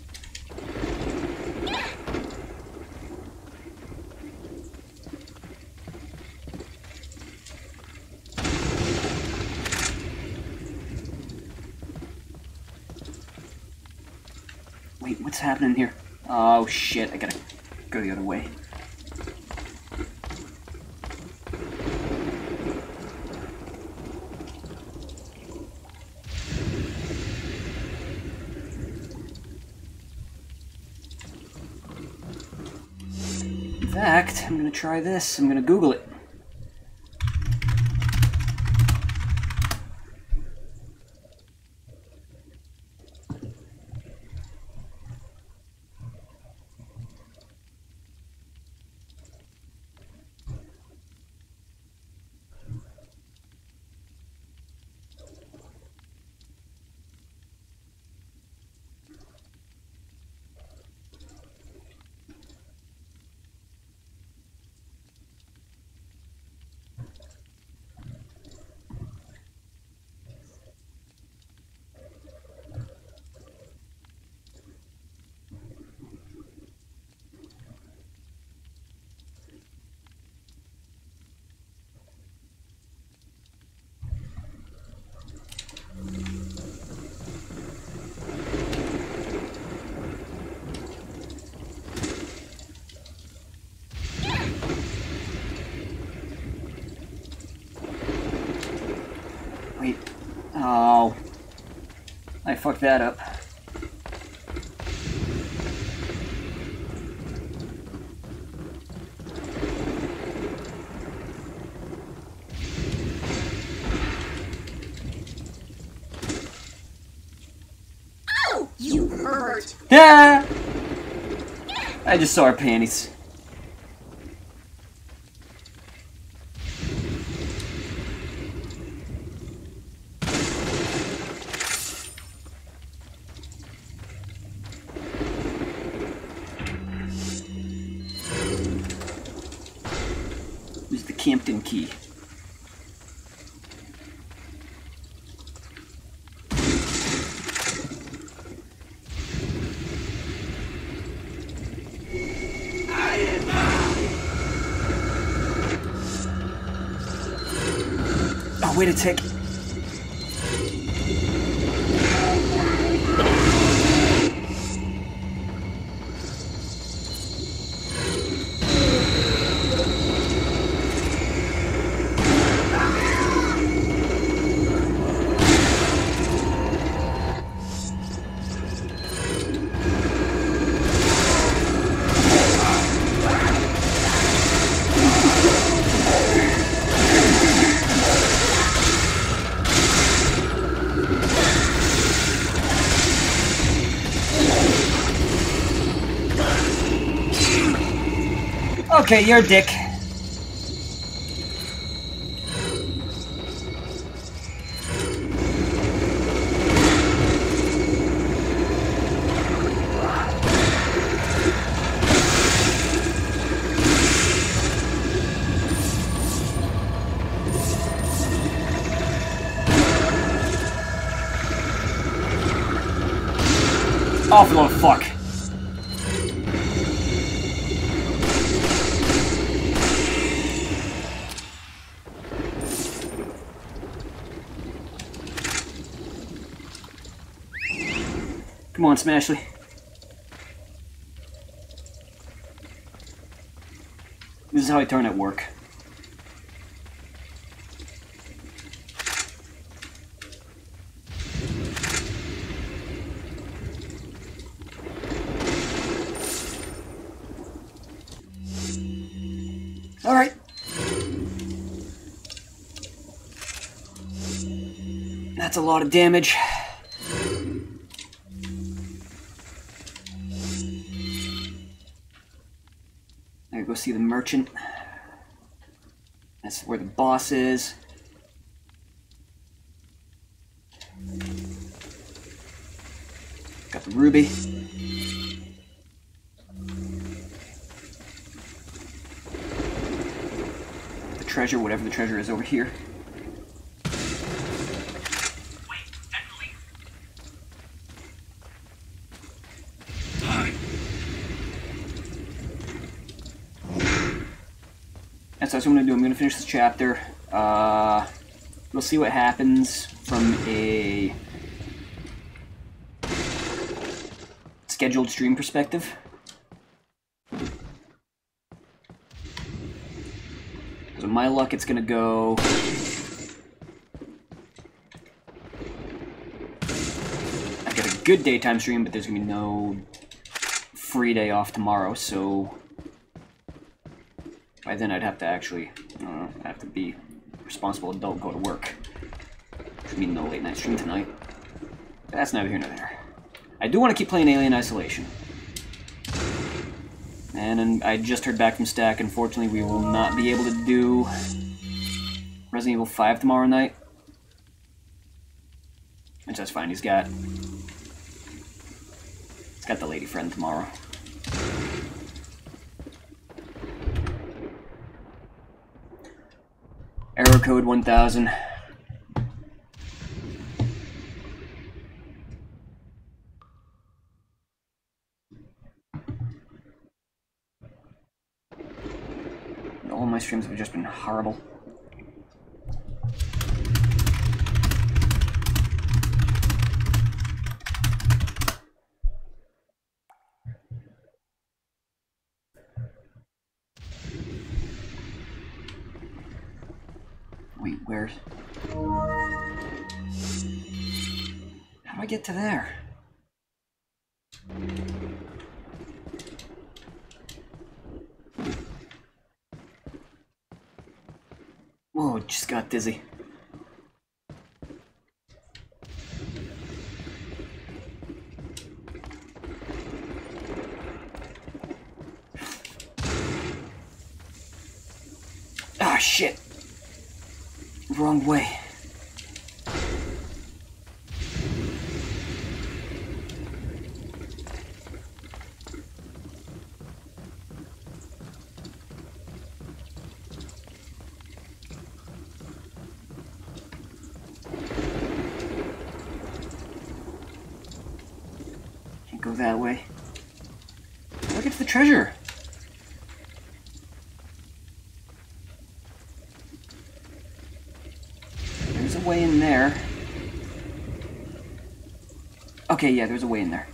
Wait, what's happening here? Oh shit, I gotta go the other way. In fact, I'm gonna try this. I'm gonna Google it. Oh. I fucked that up. Oh, you pervert! Yeah! I just saw her panties. Use the Campton key. Oh, wait a tick. Okay, you're a dick. Awful little fuck. Come on, Smashley. This is how I turn at work. All right. That's a lot of damage. I gotta go see the merchant. That's where the boss is. Got the ruby. The treasure, whatever the treasure is over here. That's what I'm going to do. I'm going to finish this chapter. We'll see what happens from a scheduled stream perspective. So my luck, it's going to go... I get a good daytime stream, but there's going to be no free day off tomorrow, so... By then I'd have to actually, I have to be a responsible adult, go to work. Which would mean no late night stream tonight. But that's neither here nor there. I do want to keep playing Alien Isolation. And I just heard back from Stack, unfortunately we will not be able to do Resident Evil 5 tomorrow night. Which that's fine, he's got the lady friend tomorrow. Error code 1000. All my streams have just been horrible. Wait, where's... I get to there? Whoa, just got dizzy. Ah, shit. Wrong way. Can't go that way. Look, it's the treasure. There's a way in there. Okay, yeah, there's a way in there.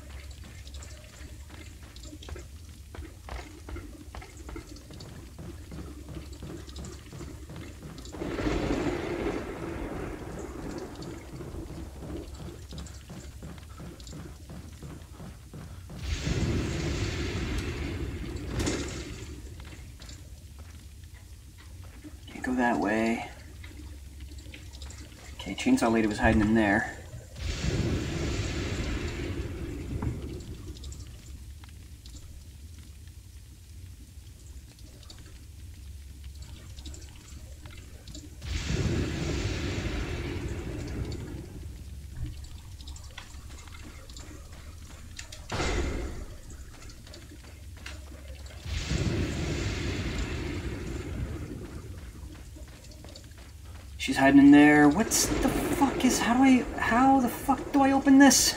Can't go that way. Okay, Chainsaw Lady was hiding in there. She's hiding in there. What's the fuck is... How the fuck do I open this?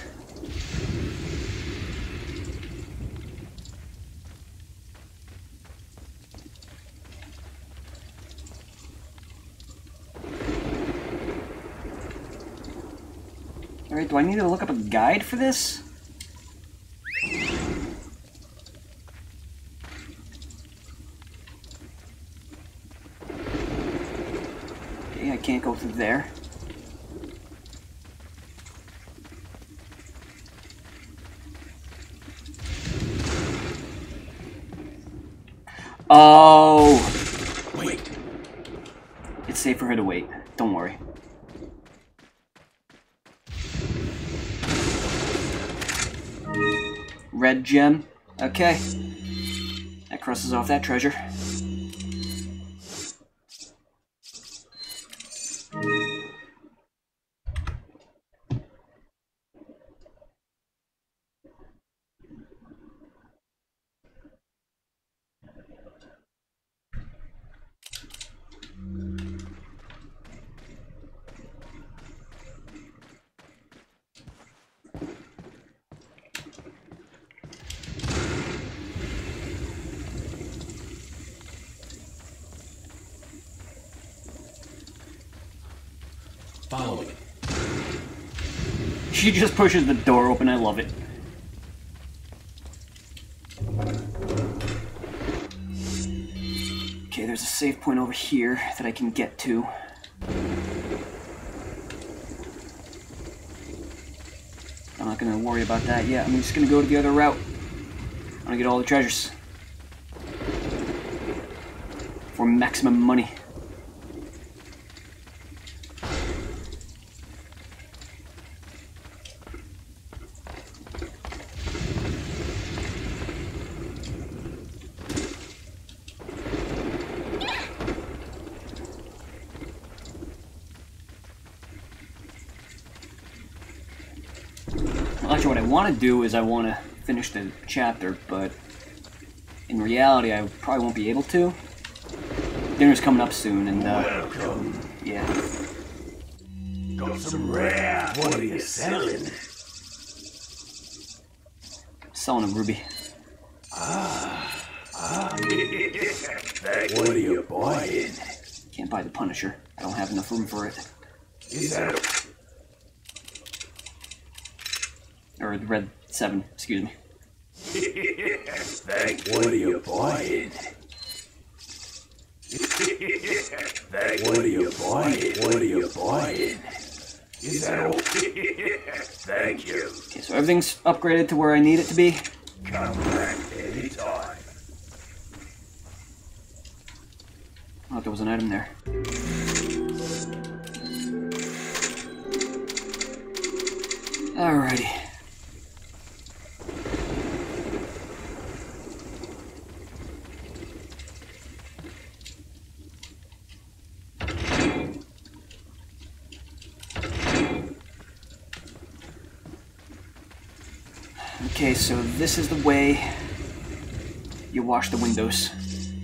Alright, do I need to look up a guide for this? I can't go through there. Oh! Wait. It's safe for her to wait. Don't worry. Red gem. Okay. That crosses off that treasure. Follow me. She just pushes the door open. I love it. Okay, there's a save point over here that I can get to. I'm not gonna worry about that yet. I'm just gonna go to the other route. I'm gonna get all the treasures. For maximum money. Actually, what I want to do is I want to finish the chapter, but in reality, I probably won't be able to. Dinner's coming up soon, and Welcome. yeah. Got some rare. What are you selling? Selling a ruby. What are you buying? Can't buy the Punisher. I don't have enough room for it. Is that Or the Red 7, excuse me. What are you buying? What are you buying? What are you buying? Is that all? Thank you. Okay, so everything's upgraded to where I need it to be. Come back anytime. Oh, there was an item there. Alrighty. Okay, so this is the way you wash the windows.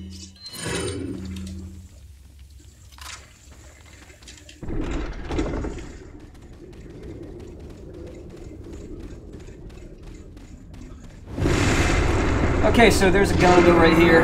Okay, so there's a gondola right here.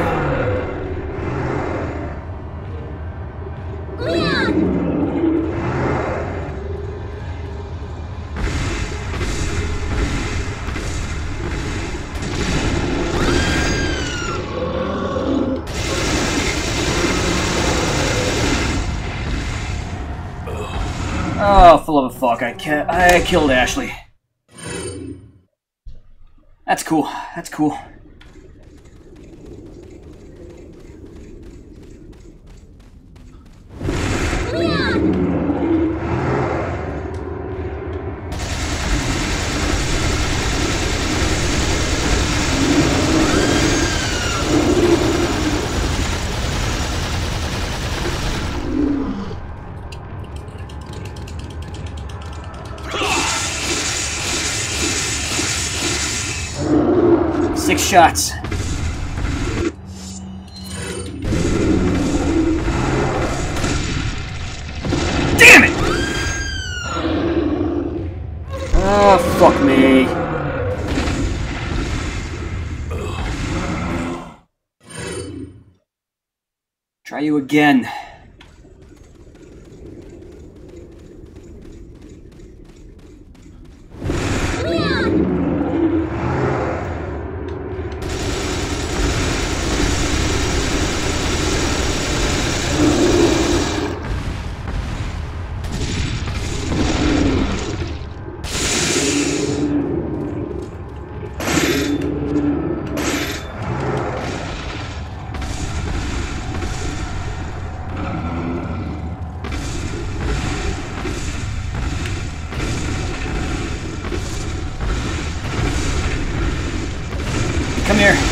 Oh, full of a fuck! I killed Ashley. That's cool. That's cool. Six shots. Damn it! Oh, fuck me. Try you again. Come here.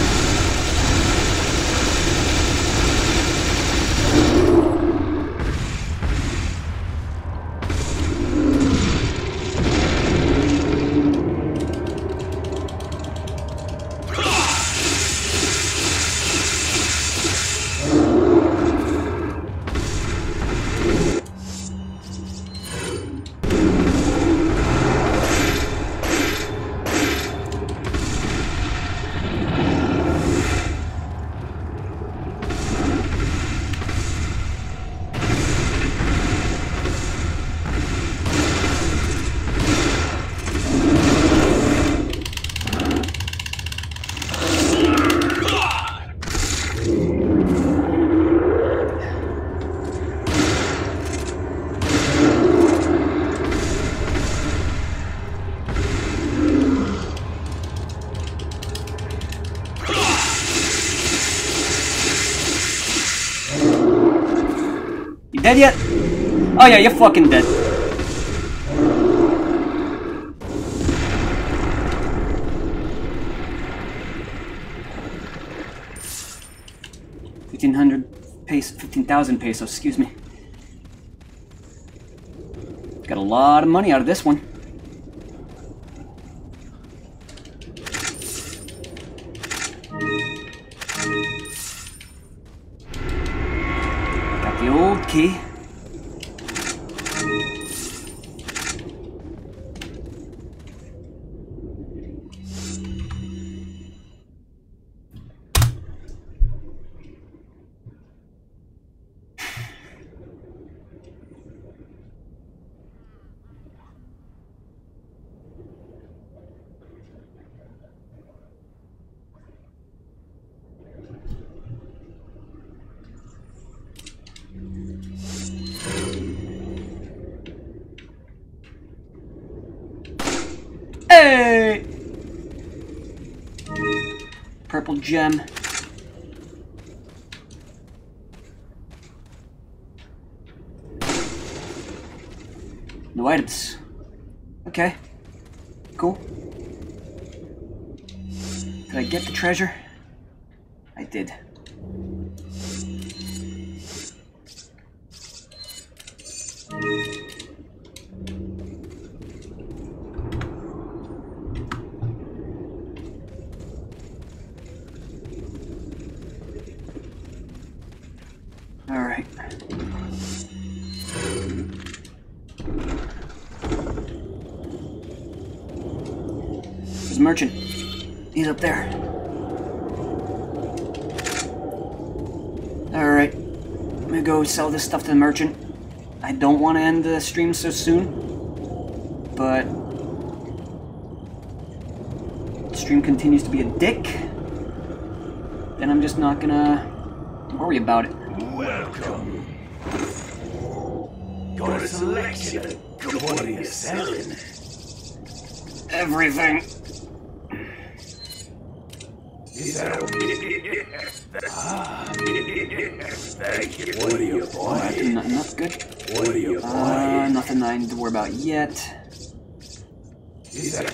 Dead yet? Oh yeah, you're fucking dead. $15,000 pesos, excuse me. Got a lot of money out of this one. Got the old key. purple gem. No items. Okay. Cool. Did I get the treasure? I did. All right. There's a merchant. He's up there. Alright. I'm gonna go sell this stuff to the merchant. I don't want to end the stream so soon, but the stream continues to be a dick, then I'm just not gonna worry about it. Welcome. Got a selection. What are you selling? Everything. Is that thank you. What are you buying? Not good. What are you buying? Nothing I need to worry about yet. Is that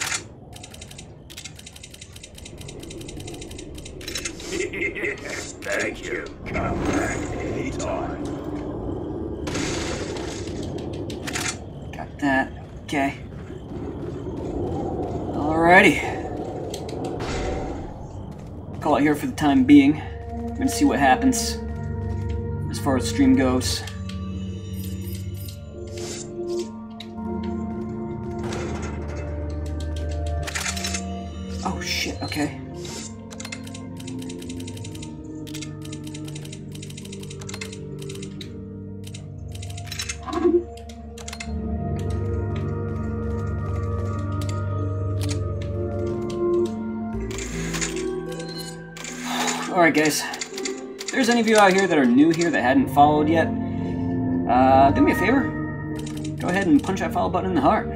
thank you. Come back anytime. Got that. Okay. Alrighty. Call it here for the time being. I'm gonna see what happens as far as the stream goes. Oh shit, okay. Alright guys, if there's any of you out here that are new here that hadn't followed yet, do me a favor, go ahead and punch that follow button in the heart.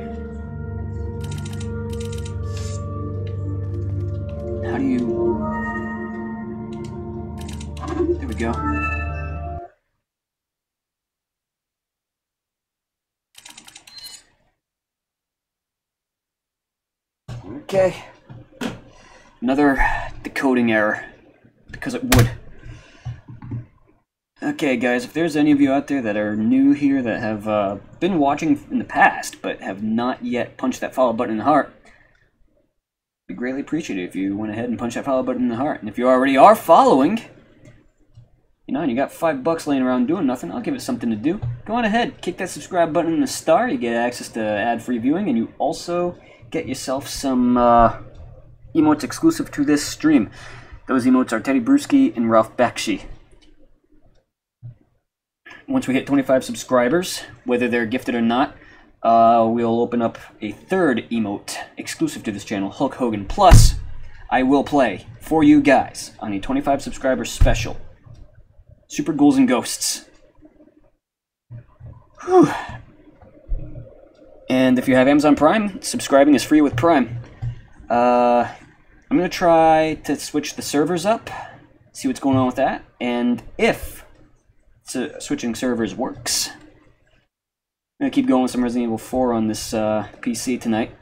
How do you... There we go. Okay. Another decoding error. Because it would. Okay guys, if there's any of you out there that are new here that have been watching in the past but have not yet punched that follow button in the heart, it'd be greatly appreciated if you went ahead and punched that follow button in the heart. And if you already are following, you know, and you got $5 laying around doing nothing, I'll give it something to do. Go on ahead, kick that subscribe button in the star, you get access to ad-free viewing, and you also get yourself some emotes exclusive to this stream. Those emotes are Teddy Bruschi and Ralph Bakshi. Once we hit 25 subscribers, whether they're gifted or not, we'll open up a third emote exclusive to this channel, Hulk Hogan. Plus, I will play for you guys on a 25 subscriber special, Super Ghouls and Ghosts. Whew. And if you have Amazon Prime, subscribing is free with Prime. I'm going to try to switch the servers up, see what's going on with that, and if switching servers works, I'm going to keep going with some Resident Evil 4 on this PC tonight.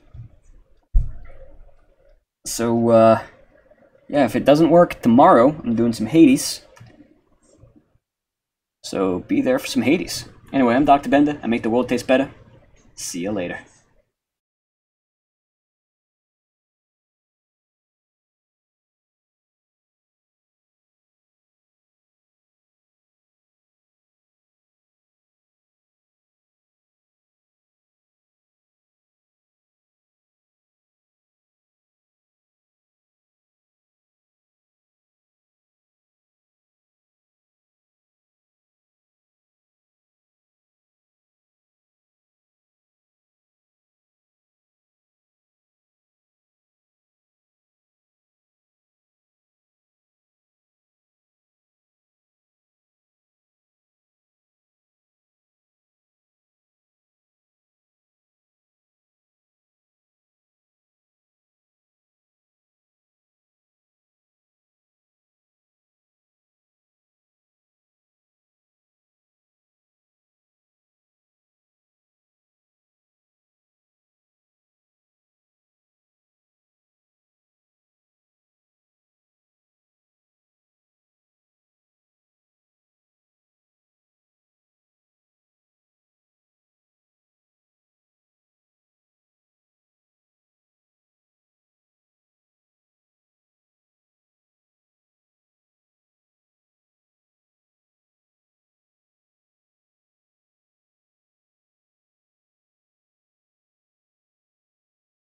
So, yeah, if it doesn't work tomorrow, I'm doing some Hades. So, be there for some Hades. Anyway, I'm Dr. Benda. I make the world taste better. See you later.